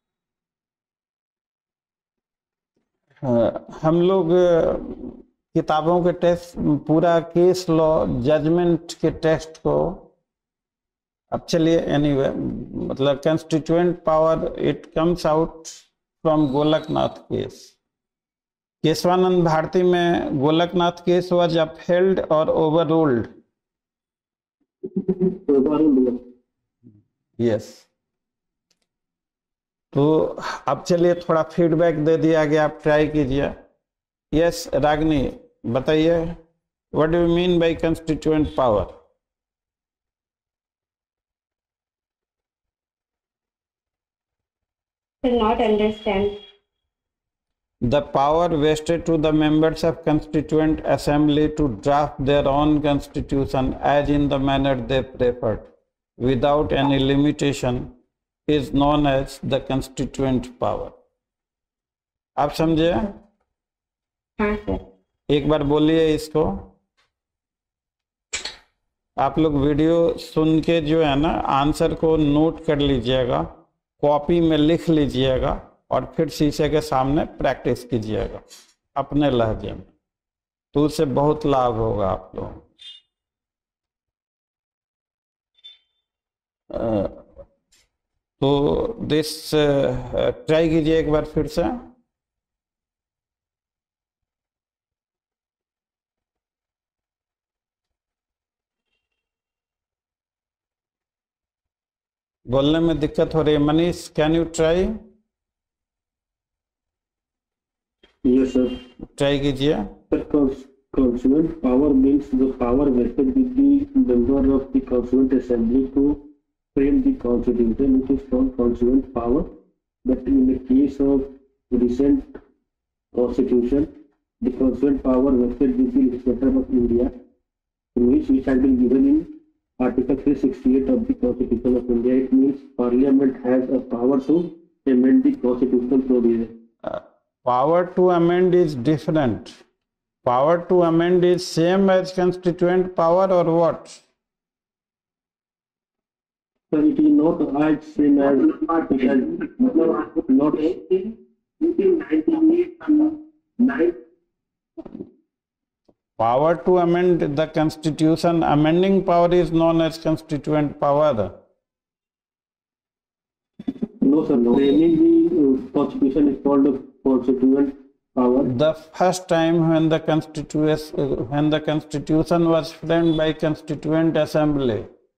हम लोग किताबों के टेस्ट, पूरा केस लॉ जजमेंट के टेक्स्ट को, अब चलिए एनीवे, मतलब constituent power it comes out from Golaknath case. Kesavananda Bharati में Golaknath case was upheld or overruled? Overruled. Yes. तो अब चलिए थोड़ा फीडबैक दे दिया गया, आप ट्राई कीजिए. यस रागनी बताइए, what do you mean by constituent power? Will not understand. The power vested to the members of Constituent Assembly to draft their own constitution as in the manner they preferred, without any limitation, is known as the constituent power. आप समझे? हाँ sir. एक बार बोलिए इसको. आप लोग video सुन के जो है ना आंसर को नोट कर लीजिएगा, कॉपी में लिख लीजिएगा और फिर शीशे के सामने प्रैक्टिस कीजिएगा अपने लहजे में, तो उससे बहुत लाभ होगा आप लोगों को. तो दिस ट्राई कीजिए एक बार फिर से. बोलने में दिक्कत हो रही है. Manish, can you try? Yes, sir. Try कीजिए. The cons- constituent power means the power vested with the member of the constituent assembly to frame the constitution, which is called constituent power. But in the case of recent constitution, the constituent power vested with the legislature of India, in which which has been given in Article three sixty-eight of the Constitution of India. It means Parliament has a power to amend the constitutional provision. Power to amend is different. Power to amend is same as constituent power or what? So it is not as same as it has not. Power to amend the constitution, amending power is known as constituent power. No, sir. No. Framing the uh, constitution is called a constituent power. The first time when the constitution when the constitution was framed by Constituent Assembly,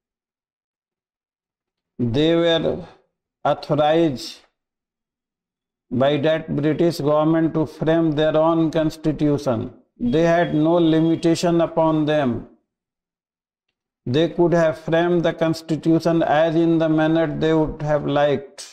they were authorized by that British government to frame their own constitution. They had no limitation upon them. They could have framed the constitution as in the manner they would have liked.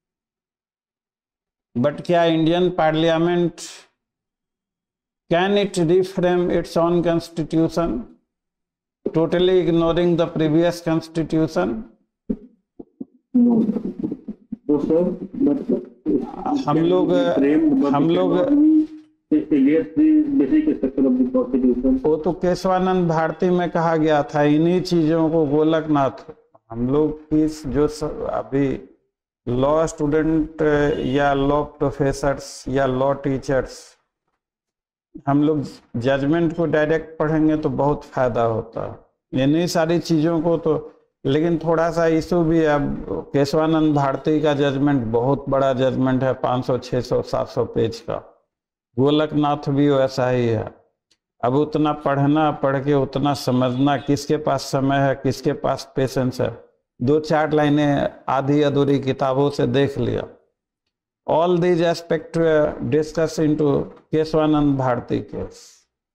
But क्या Indian Parliament, can it reframe its own constitution, totally ignoring the previous constitution? No, sir. But हम लोग हम लोग against the basic structure of the constitution. वो तो केशवानंद भारती में कहा गया था. इन्हीं चीजों को गोलकनाथ हम लोग की जो अभी लॉ स्टूडेंट या लॉ प्रोफेसर्स या लॉ टीचर्स हम लोग जजमेंट को डायरेक्ट पढ़ेंगे तो बहुत फायदा होता है इन्हीं सारी चीजों को. तो लेकिन थोड़ा सा इशू भी है. अब केशवानंद भारती का जजमेंट बहुत बड़ा जजमेंट है, पाँच सौ छह सौ सात सौ पेज का. गोलकनाथ भी वैसा ही है. अब उतना पढ़ना, पढ़ के उतना समझना, किसके पास समय है, किसके पास पेशेंस है. दो चार लाइनें आधी अधूरी किताबों से देख लिया. All these aspect discuss into Kesavananda Bharati case.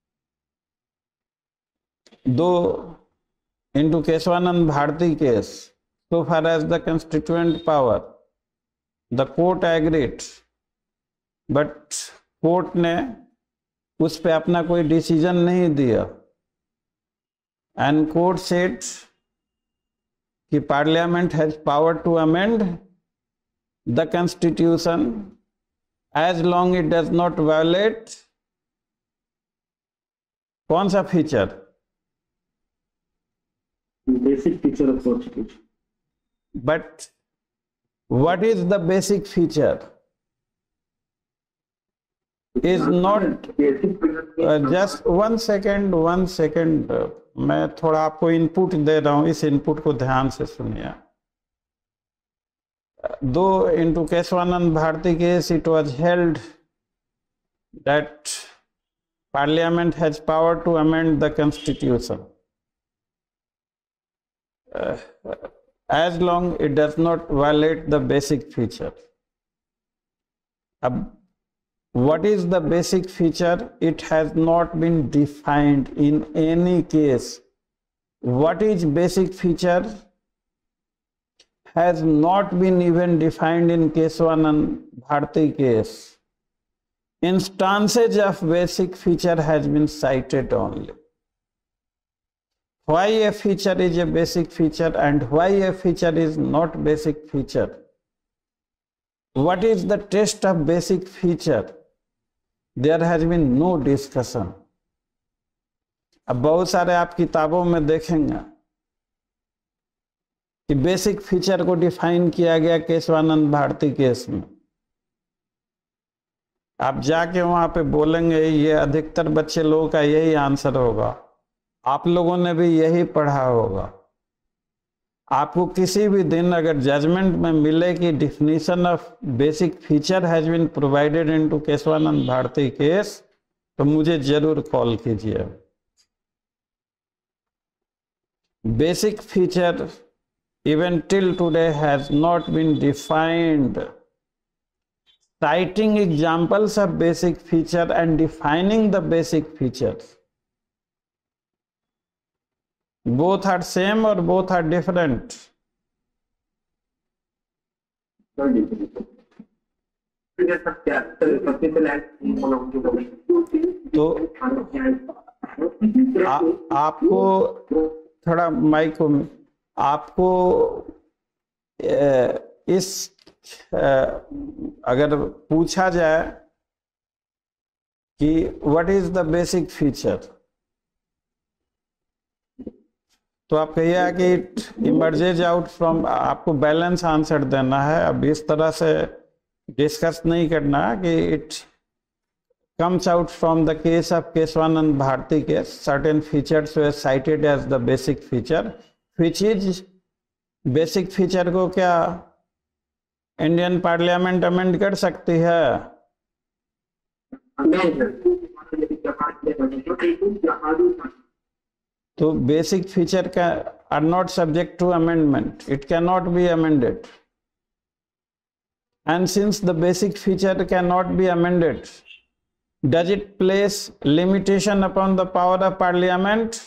Though into Keshwanand Bharati case, so far as the constituent power, the court agreed, but court ने उस पे अपना कोई डिसीजन नहीं दिया. एंड कोर्ट सेड कि parliament has power to amend the constitution as long it does not violate कौन सा फीचर? Basic feature of constitution. But what is the basic feature? Is not uh, just one second, one second. uh, मैं थोड़ा आपको input दे रहा हूँ, इस input को ध्यान से सुनिए. though into Keswanand Bharati case it was held that Parliament has power to amend the constitution uh, as long it does not violate the basic feature. Uh, what is the basic feature? It has not been defined in any case. What is basic feature has not been even defined in Keswanand Bharati case. Instances of basic feature has been cited only. Why a feature is a basic feature and why a feature is not basic feature? What is the test of basic feature? There has been no discussion. अब बहुत सारे आप किताबों में देखेंगे कि basic feature को define किया गया केशवानंद भारती केस में। आप जाके वहां पे बोलेंगे, ये अधिकतर बच्चे लोगों का यही आंसर होगा, आप लोगों ने भी यही पढ़ा होगा। आपको किसी भी दिन अगर जजमेंट में मिले कि definition of basic feature has been provided into Kesavananda Bharati case, तो मुझे जरूर कॉल कीजिए। Basic feature even till today has not been defined. Citing examples of basic feature and defining the basic features. Both are same or both are different? तो आ, आपको थोड़ा mic को आपको इस अगर पूछा जाए कि what is the basic feature, तो आप कहिए कि इट इमर्जेज आउट फ्रॉम, आपको बैलेंस आंसर देना है। अब इस तरह से डिस्कस नहीं करना कि it comes out from the case of Keswanand Bharati case. Certain features were cited as the basic feature, which is basic feature को क्या इंडियन पार्लियामेंट अमेंड कर सकती है? तो बेसिक फीचर का are not subject to amendment. It cannot be amended. And since the basic feature cannot be amended, does it place limitation upon the power of Parliament?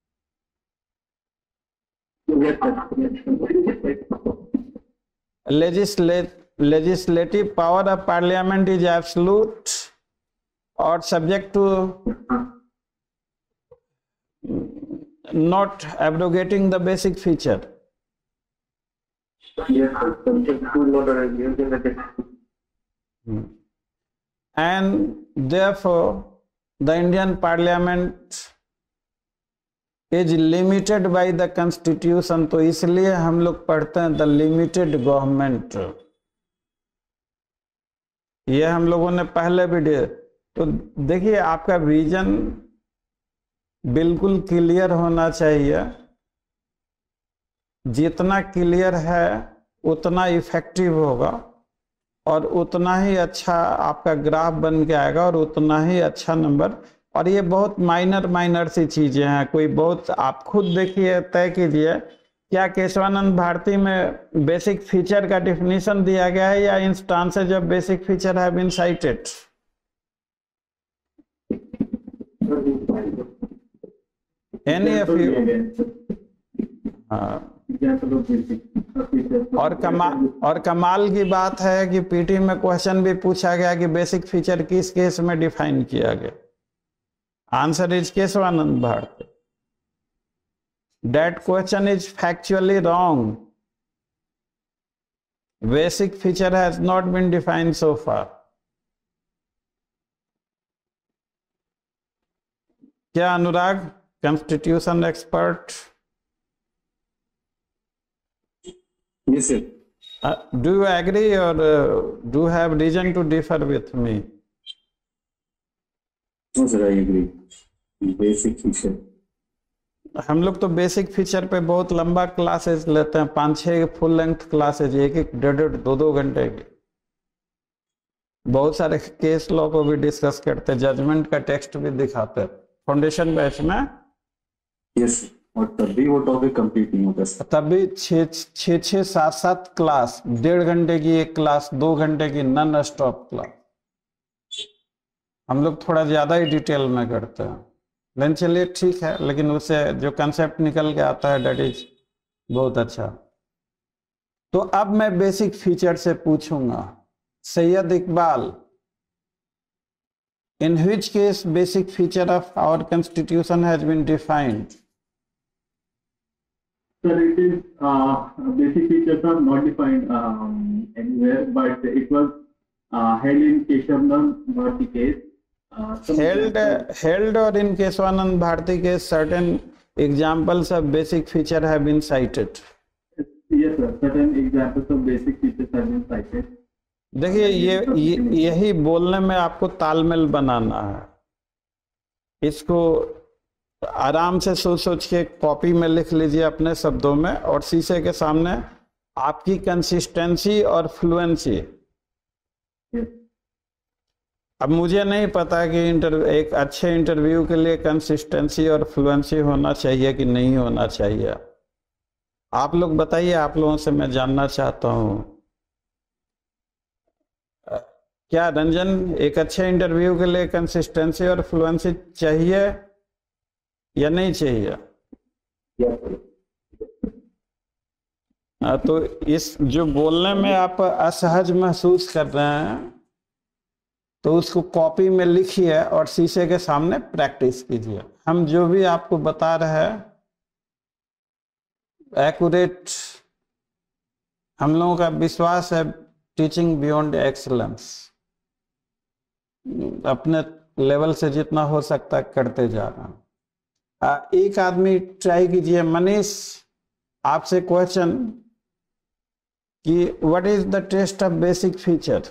Legislate, legislative power of Parliament is absolute or subject to not abrogating the basic feature? Hmm. And therefore the Indian Parliament is limited by the Constitution. तो इसलिए हम लोग पढ़ते हैं the limited government। ये हम लोगों ने पहले भी दे, तो देखिए आपका विजन बिल्कुल क्लियर होना चाहिए। जितना क्लियर है उतना इफेक्टिव होगा और उतना ही अच्छा आपका ग्राफ बन के आएगा और उतना ही अच्छा नंबर। और ये बहुत माइनर माइनर सी चीजें हैं, कोई बहुत, आप खुद देखिए, तय कीजिए क्या केशवानंद भारती में बेसिक फीचर का डिफिनीशन दिया गया है या instances of basic feature have been cited? Any of you? हाँ। और कमाल और कमाल की बात है कि पीटी में क्वेश्चन भी पूछा गया कि बेसिक फीचर किस केस में डिफाइन किया गया। Answer is Kesavananda Bharati. That question is factually wrong. Basic feature has not been defined so far. क्या Anurag, constitution expert? Yes, sir. Uh, do you agree or uh, do you have reason to differ with me? No, sir, I agree. Basic feature. हम लोग तो basic feature पे बहुत लंबा classes लेते हैं, पाँच छः फुल लेंथ क्लासेज, एक एक डेढ़ डेढ़ दो दो घंटे की। बहुत सारे केस लॉ को भी डिस्कस करते हैं, जजमेंट का टेक्स्ट भी दिखाते हैं फाउंडेशन बैच में। यस, और तब भी वो टॉपिक कंप्लीट नहीं होता। तब भी छः छः छः सात सात क्लास, डेढ़ घंटे की एक क्लास, दो घंटे की नॉन स्टॉप क्लास। हम लोग थोड़ा ज़्यादा ही डिटेल में करते हैं, लेकिन चलिए ठीक है, लेकिन उससे जो कंसेप्ट निकल के आता है डेट इज बहुत अच्छा। तो अब मैं बेसिक फीचर से पूछूंगा, सैयद इकबाल, इन which case basic feature of our constitution has been defined? Sir, it is uh, basic features are not defined um, anywhere, but it was uh, held in Keshavanand Bharti case. Uh, some held examples- held or in Keshavanand Bharti case certain examples of basic feature have been cited. Yes, sir. Certain examples of basic features have been cited. देखिए ये, ये यही बोलने में आपको तालमेल बनाना है। इसको आराम से सोच सोच के कॉपी में लिख लीजिए अपने शब्दों में, और शीशे के सामने आपकी कंसिस्टेंसी और फ्लुएंसी। Yes. अब मुझे नहीं पता कि इंटर एक अच्छे इंटरव्यू के लिए कंसिस्टेंसी और फ्लुएंसी होना चाहिए कि नहीं होना चाहिए। आप लोग बताइए, आप लोगों से मैं जानना चाहता हूँ, क्या रंजन एक अच्छे इंटरव्यू के लिए कंसिस्टेंसी और फ्लुएंसी चाहिए या नहीं चाहिए? आ, तो इस जो बोलने में आप असहज महसूस कर रहे हैं, तो उसको कॉपी में लिखिए और शीशे के सामने प्रैक्टिस कीजिए। हम जो भी आपको बता रहे हैं एक्यूरेट, हम लोगों का विश्वास है टीचिंग बियॉन्ड एक्सीलेंस, अपने लेवल से जितना हो सकता है करते जा रहा हूं। एक आदमी ट्राई कीजिए, मनीष आपसे क्वेश्चन कि what is the test of basic feature?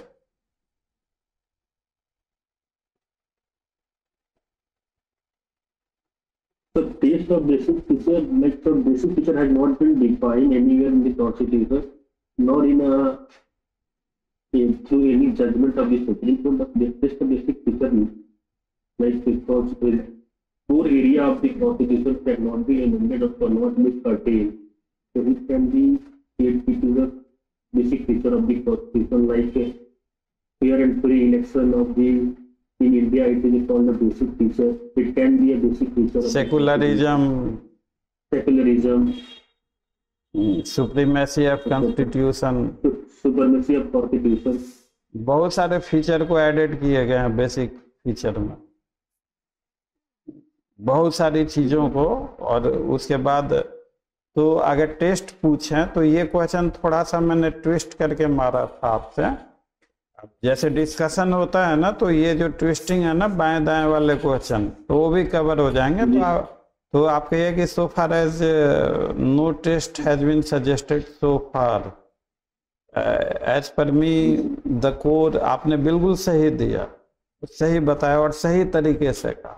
The taste of basic feature, like the basic feature has not been defined anywhere in the constitution, nor in a in, through any judgment of the Supreme Court. The test of basic feature means, like because the core area of the constitution cannot be amended or cannot be curtailed, so it can be said it is a basic feature of the constitution, like a fair and free election of the. In India, it is called a basic feature. It can be a basic feature. of secularism, secularism, supremacy of constitution, supremacy of constitution. बहुत सारे feature को added किए गए हैं basic feature में, बहुत सारी चीज़ों को। और उसके बाद तो अगर टेस्ट पूछें तो ये क्वेश्चन थोड़ा सा मैंने ट्विस्ट करके मारा था आपसे। जैसे डिस्कशन होता है ना, तो ये जो ट्विस्टिंग है ना बाएं दाएं वाले क्वेश्चन, तो वो भी कवर हो जाएंगे। तो आ, तो आप कहिए कि so far as no test has been suggested so far as per me the core, आपने बिल्कुल सही दिया, सही बताया और सही तरीके से कहा।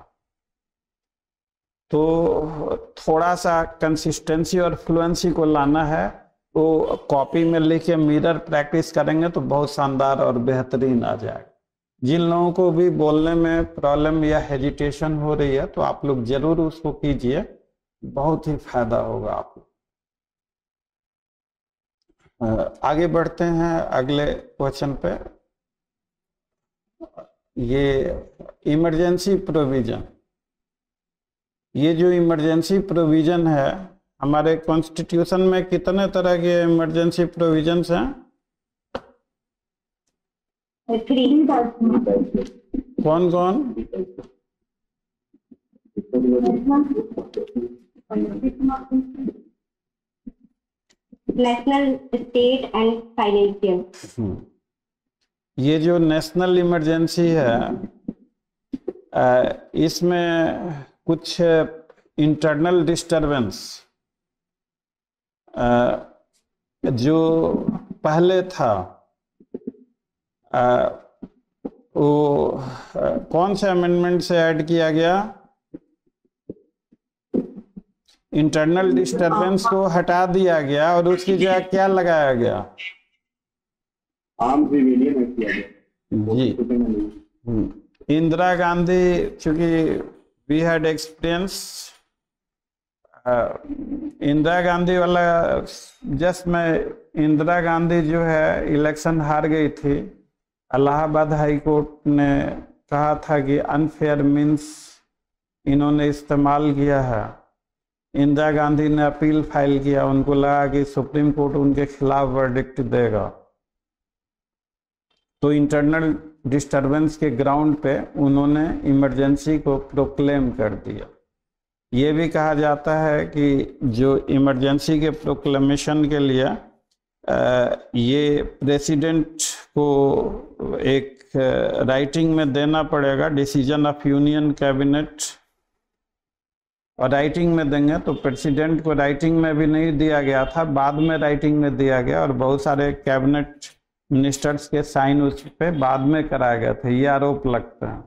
तो थोड़ा सा कंसिस्टेंसी और फ्लुएंसी को लाना है, तो कॉपी में लिख के मिरर प्रैक्टिस करेंगे तो बहुत शानदार और बेहतरीन आ जाएगा। जिन लोगों को भी बोलने में प्रॉब्लम या हेजिटेशन हो रही है, तो आप लोग जरूर उसको कीजिए, बहुत ही फायदा होगा आप लोग। आगे बढ़ते हैं अगले क्वेश्चन पे। ये इमरजेंसी प्रोविजन, ये जो इमरजेंसी प्रोविजन है हमारे कॉन्स्टिट्यूशन में, कितने तरह के इमरजेंसी प्रोविजंस हैं? थ्री। कौन कौन? National, state and financial. ये जो नेशनल इमरजेंसी है, इसमें कुछ इंटरनल डिस्टरबेंस जो पहले था, वो कौन से अमेंडमेंट से ऐड किया गया? इंटरनल डिस्टरबेंस को हटा दिया गया और उसकी जगह क्या लगाया गया? आर्म्स रिबेलियन एक्ट किया गया जी। हम्म। इंदिरा गांधी, चूंकि we had experience, Indira Gandhi वाला, जस्ट मैं इंदिरा गांधी जो है इलेक्शन हार गई थी, इलाहाबाद हाई कोर्ट ने कहा था कि अनफेयर मीन्स इन्होंने इस्तेमाल किया है। इंदिरा गांधी ने अपील फाइल किया, उनको लगा कि सुप्रीम कोर्ट उनके खिलाफ वर्डिक्ट देगा, तो इंटरनल डिस्टरबेंस के ग्राउंड पे उन्होंने इमरजेंसी को प्रोक्लेम कर दिया। ये भी कहा जाता है कि जो इमरजेंसी के प्रोक्लेमेशन के लिए आ, ये प्रेसिडेंट को एक राइटिंग में देना पड़ेगा, डिसीजन ऑफ यूनियन कैबिनेट, और राइटिंग में देंगे, तो प्रेसिडेंट को राइटिंग में भी नहीं दिया गया था, बाद में राइटिंग में दिया गया, और बहुत सारे कैबिनेट मिनिस्टर्स के साइन उस पे बाद में कराया गया था, ये आरोप लगता है।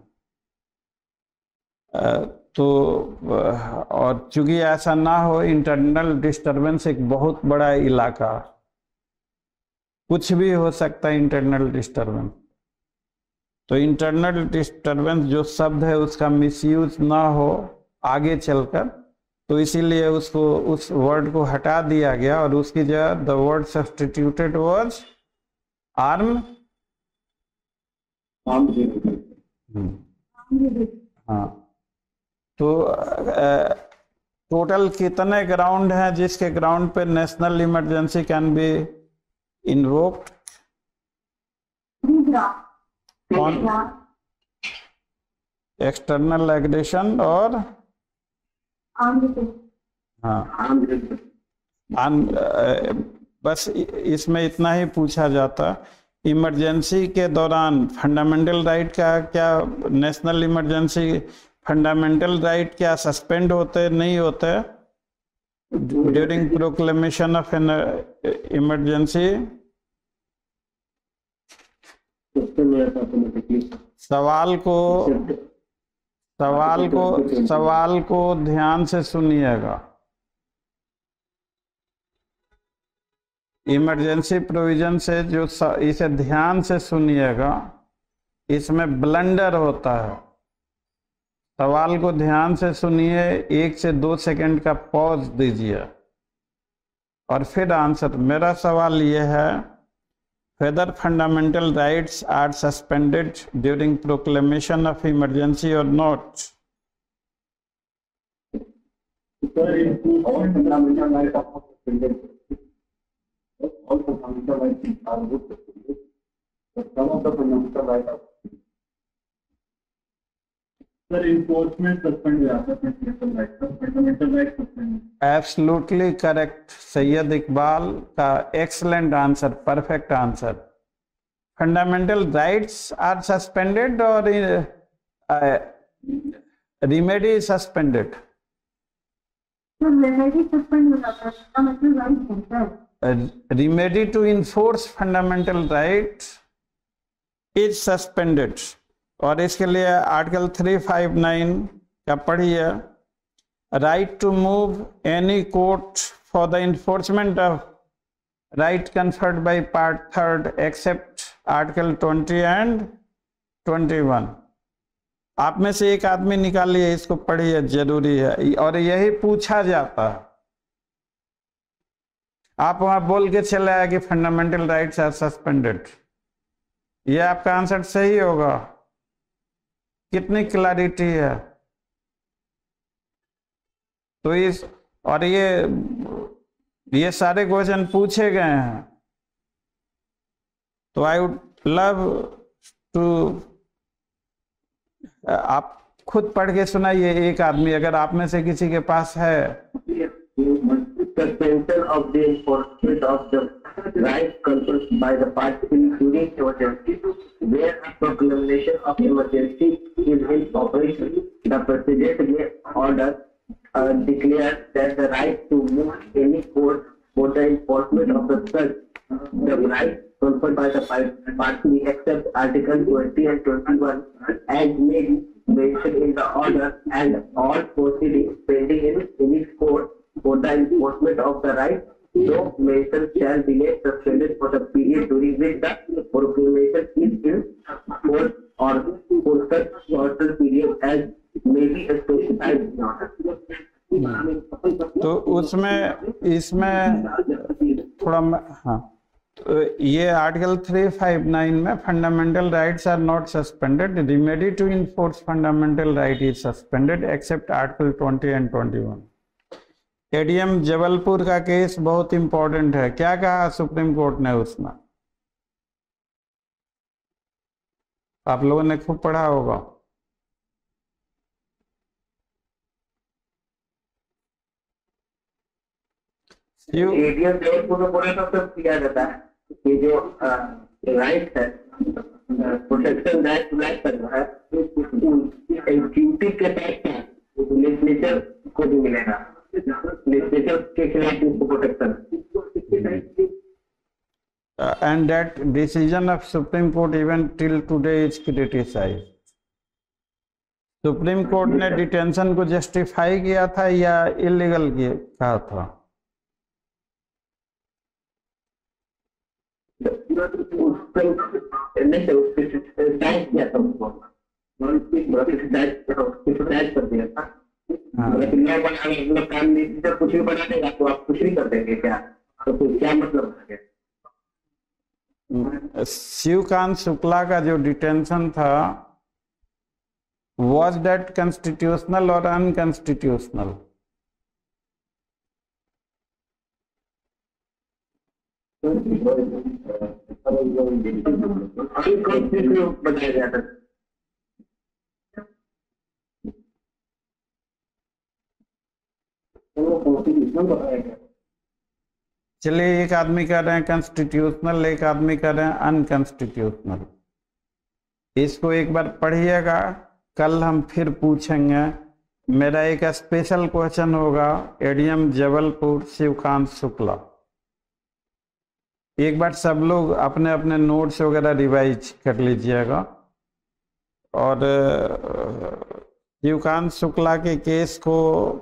तो और चूंकि ऐसा ना हो, इंटरनल डिस्टरबेंस एक बहुत बड़ा इलाका, कुछ भी हो सकता है इंटरनल डिस्टरबेंस, तो इंटरनल डिस्टरबेंस जो शब्द है उसका मिसयूज ना हो आगे चलकर, तो इसीलिए उसको उस वर्ड को हटा दिया गया और उसकी जगह the word substituted was arm. हाँ, तो टोटल कितने ग्राउंड हैं जिसके ग्राउंड पे national emergency can be invoked? कौन? एक्सटर्नल एग्रेशन और हाँ, आन, बस इसमें इतना ही पूछा जाता। इमरजेंसी के दौरान फंडामेंटल राइट का क्या, नेशनल इमरजेंसी फंडामेंटल राइट क्या सस्पेंड होते नहीं होते during proclamation of an emergency? सवाल को सवाल को सवाल को ध्यान से सुनिएगा। इमरजेंसी प्रोविजन से जो स, इसे ध्यान से सुनिएगा, इसमें ब्लंडर होता है। सवाल को ध्यान से सुनिए, एक से दो सेकंड का पॉज दीजिए और फिर आंसर। मेरा सवाल यह है, whether fundamental rights are suspended during proclamation of emergency or not? Sir, all fundamental rights are not suspended. All fundamental rights are not suspended, but some of the fundamental rights are suspended. Sir, enforcement suspend हो जाता है fundamental rights, fundamental rights suspend। Absolutely correct, Syed Iqbal का excellent answer, perfect answer। Fundamental rights are suspended or uh, remedy is suspended? remedy suspend हो जाता है, fundamental rights होता है। Uh, remedy to enforce fundamental rights is suspended, और इसके लिए article तीन सौ उनसठ का पढ़िए। Right to move any court for the enforcement of right conferred by part third except article बीस एंड इक्कीस। आप में से एक आदमी निकालिए, इसको पढ़िए, जरूरी है और यही पूछा जाता है। आप वहां बोल के चले आए कि फंडामेंटल राइट्स आर सस्पेंडेड, ये आपका आंसर सही होगा। कितनी क्लैरिटी है। तो इस और ये ये सारे क्वेश्चन पूछे गए हैं, तो आई वुड लव टू, आप खुद पढ़ के सुनाइए एक आदमी, अगर आप में से किसी के पास है। Suspension of the enforcement of the rights conferred by the party during emergency, where a proclamation of emergency is in operation, the president may order uh, declare that the right to move any court for the enforcement of the such the right conferred by the party except Article twenty and twenty-one, as may be mentioned in the order, and all proceedings pending in any court enforcement of the right, no measure shall be made suspended for the period during which the proclamation is in force or for such shorter period as may be specified in order. तो उसमें इसमें थोड़ा म- हाँ, तो ये article three five nine में fundamental rights are not suspended, remedy to enforce fundamental right is suspended except article twenty and twenty one. ADM Jabalpur का केस बहुत इंपॉर्टेंट है, क्या कहा सुप्रीम कोर्ट ने उसमें? आप लोगों ने खूब पढ़ा होगा। यू एडीएम जबलपुर में बोले तो सब किया जाता है कि जो राइट है, प्रोटेक्शन राइट राइट करना है, ड्यूटी के तहत लेजिस्लेचर को भी मिलेगा, लेजिस्लेचर के खिलाफ उसको protection. And that decision of supreme court even till today is criticised. Supreme court ने डिटेंशन को जस्टिफाई किया था या इलीगल कहा था? कुछ भी बना देगा तो आप कुछ भी कर देंगे क्या? तो फिर क्या मतलब है? शिवकांत शुक्ला का जो डिटेंशन था, was that constitutional or unconstitutional? बताया गया था। चलिए, एक आदमी कह रहे हैं कॉन्स्टिट्यूशनल, एक आदमी कह रहे हैं अनकॉन्स्टिट्यूशनल। इसको एक बार पढ़िएगा, कल हम फिर पूछेंगे। मेरा एक स्पेशल क्वेश्चन होगा एडीएम जबलपुर शिवकांत शुक्ला। एक बार सब लोग अपने अपने नोट्स वगैरह रिवाइज कर लीजिएगा। और शिवकांत शुक्ला के केस को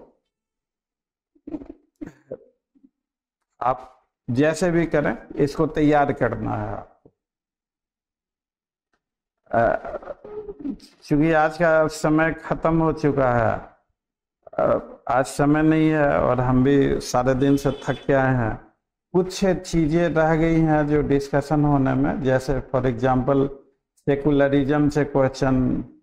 आप जैसे भी करें, इसको तैयार करना है आपको। क्योंकि आज का समय खत्म हो चुका है, आज समय नहीं है और हम भी सारे दिन से थक के आए हैं। कुछ चीज़ें रह गई हैं जो डिस्कशन होने में, जैसे फॉर एग्जांपल सेकुलरिज्म से क्वेश्चन,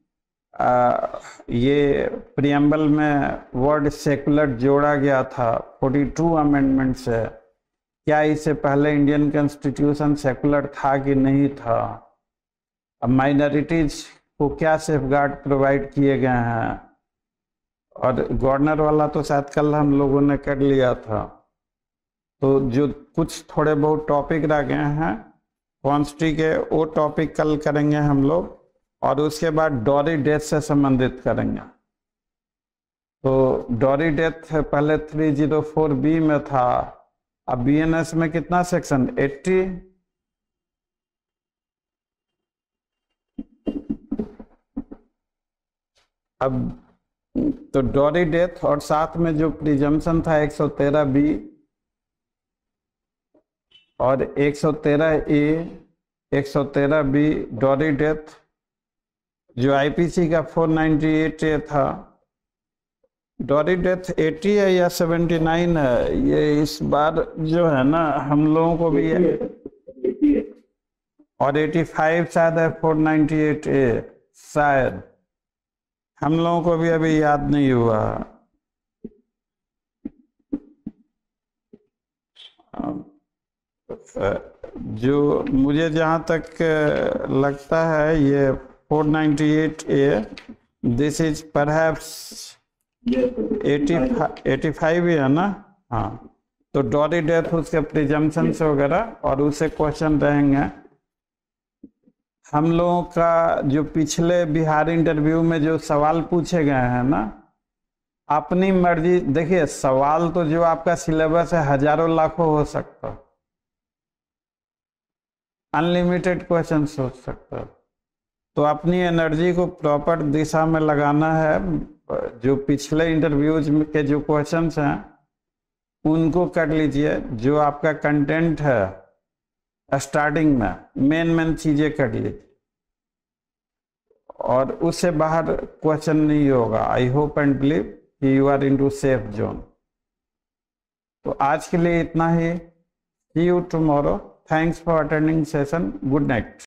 ये प्रियम्बल में वर्ड सेकुलर जोड़ा गया था फोर्टी टू अमेंडमेंट से। क्या इससे पहले इंडियन कॉन्स्टिट्यूशन सेकुलर था कि नहीं था? अब माइनॉरिटीज को क्या सेफगार्ड प्रोवाइड किए गए हैं? और गवर्नर वाला तो शायद कल हम लोगों ने कर लिया था। तो जो कुछ थोड़े बहुत टॉपिक रह गए हैं कॉन्स्टी के, वो टॉपिक कल करेंगे हम लोग। और उसके बाद डॉरी डेथ से संबंधित करेंगे। तो डॉरी डेथ पहले थ्री जीरो फोर बी में था, अब बीएनएस में कितना सेक्शन? अस्सी। अब तो डॉरी डेथ और साथ में जो प्रिजम्पशन था एक सौ तेरह बी और एक सौ तेरह ए, एक सौ तेरह बी डॉरी डेथ, जो आईपीसी का चार सौ अट्ठानवे ए था। डॉरी डेथ अस्सी है या उन्यासी है, ये इस बार जो है ना हम लोगों को भी है। और पचासी शायद है, चार सौ अट्ठानवे ए शायद, हम लोगों को भी अभी याद नहीं हुआ। जो मुझे जहाँ तक लगता है ये चार सौ अट्ठानवे ए, दिस इज परहैप्स पचासी ही है ना? हाँ, तो डॉरी डेथ उसके प्रिजम्पशन से वगैरह और उससे क्वेश्चन रहेंगे। हम लोगों का जो पिछले बिहार इंटरव्यू में जो सवाल पूछे गए हैं ना, अपनी मर्जी, देखिए सवाल तो जो आपका सिलेबस है हजारों लाखों हो सकता, अनलिमिटेड क्वेश्चन सोच सकता है। तो अपनी एनर्जी को प्रॉपर दिशा में लगाना है। जो पिछले इंटरव्यूज के जो क्वेश्चंस हैं उनको कर लीजिए। जो आपका कंटेंट है स्टार्टिंग में, मेन मेन चीजें कर लीजिए और उससे बाहर क्वेश्चन नहीं होगा। I hope and believe you are into safe zone. तो आज के लिए इतना ही। See you tomorrow. Thanks for attending session. Good night.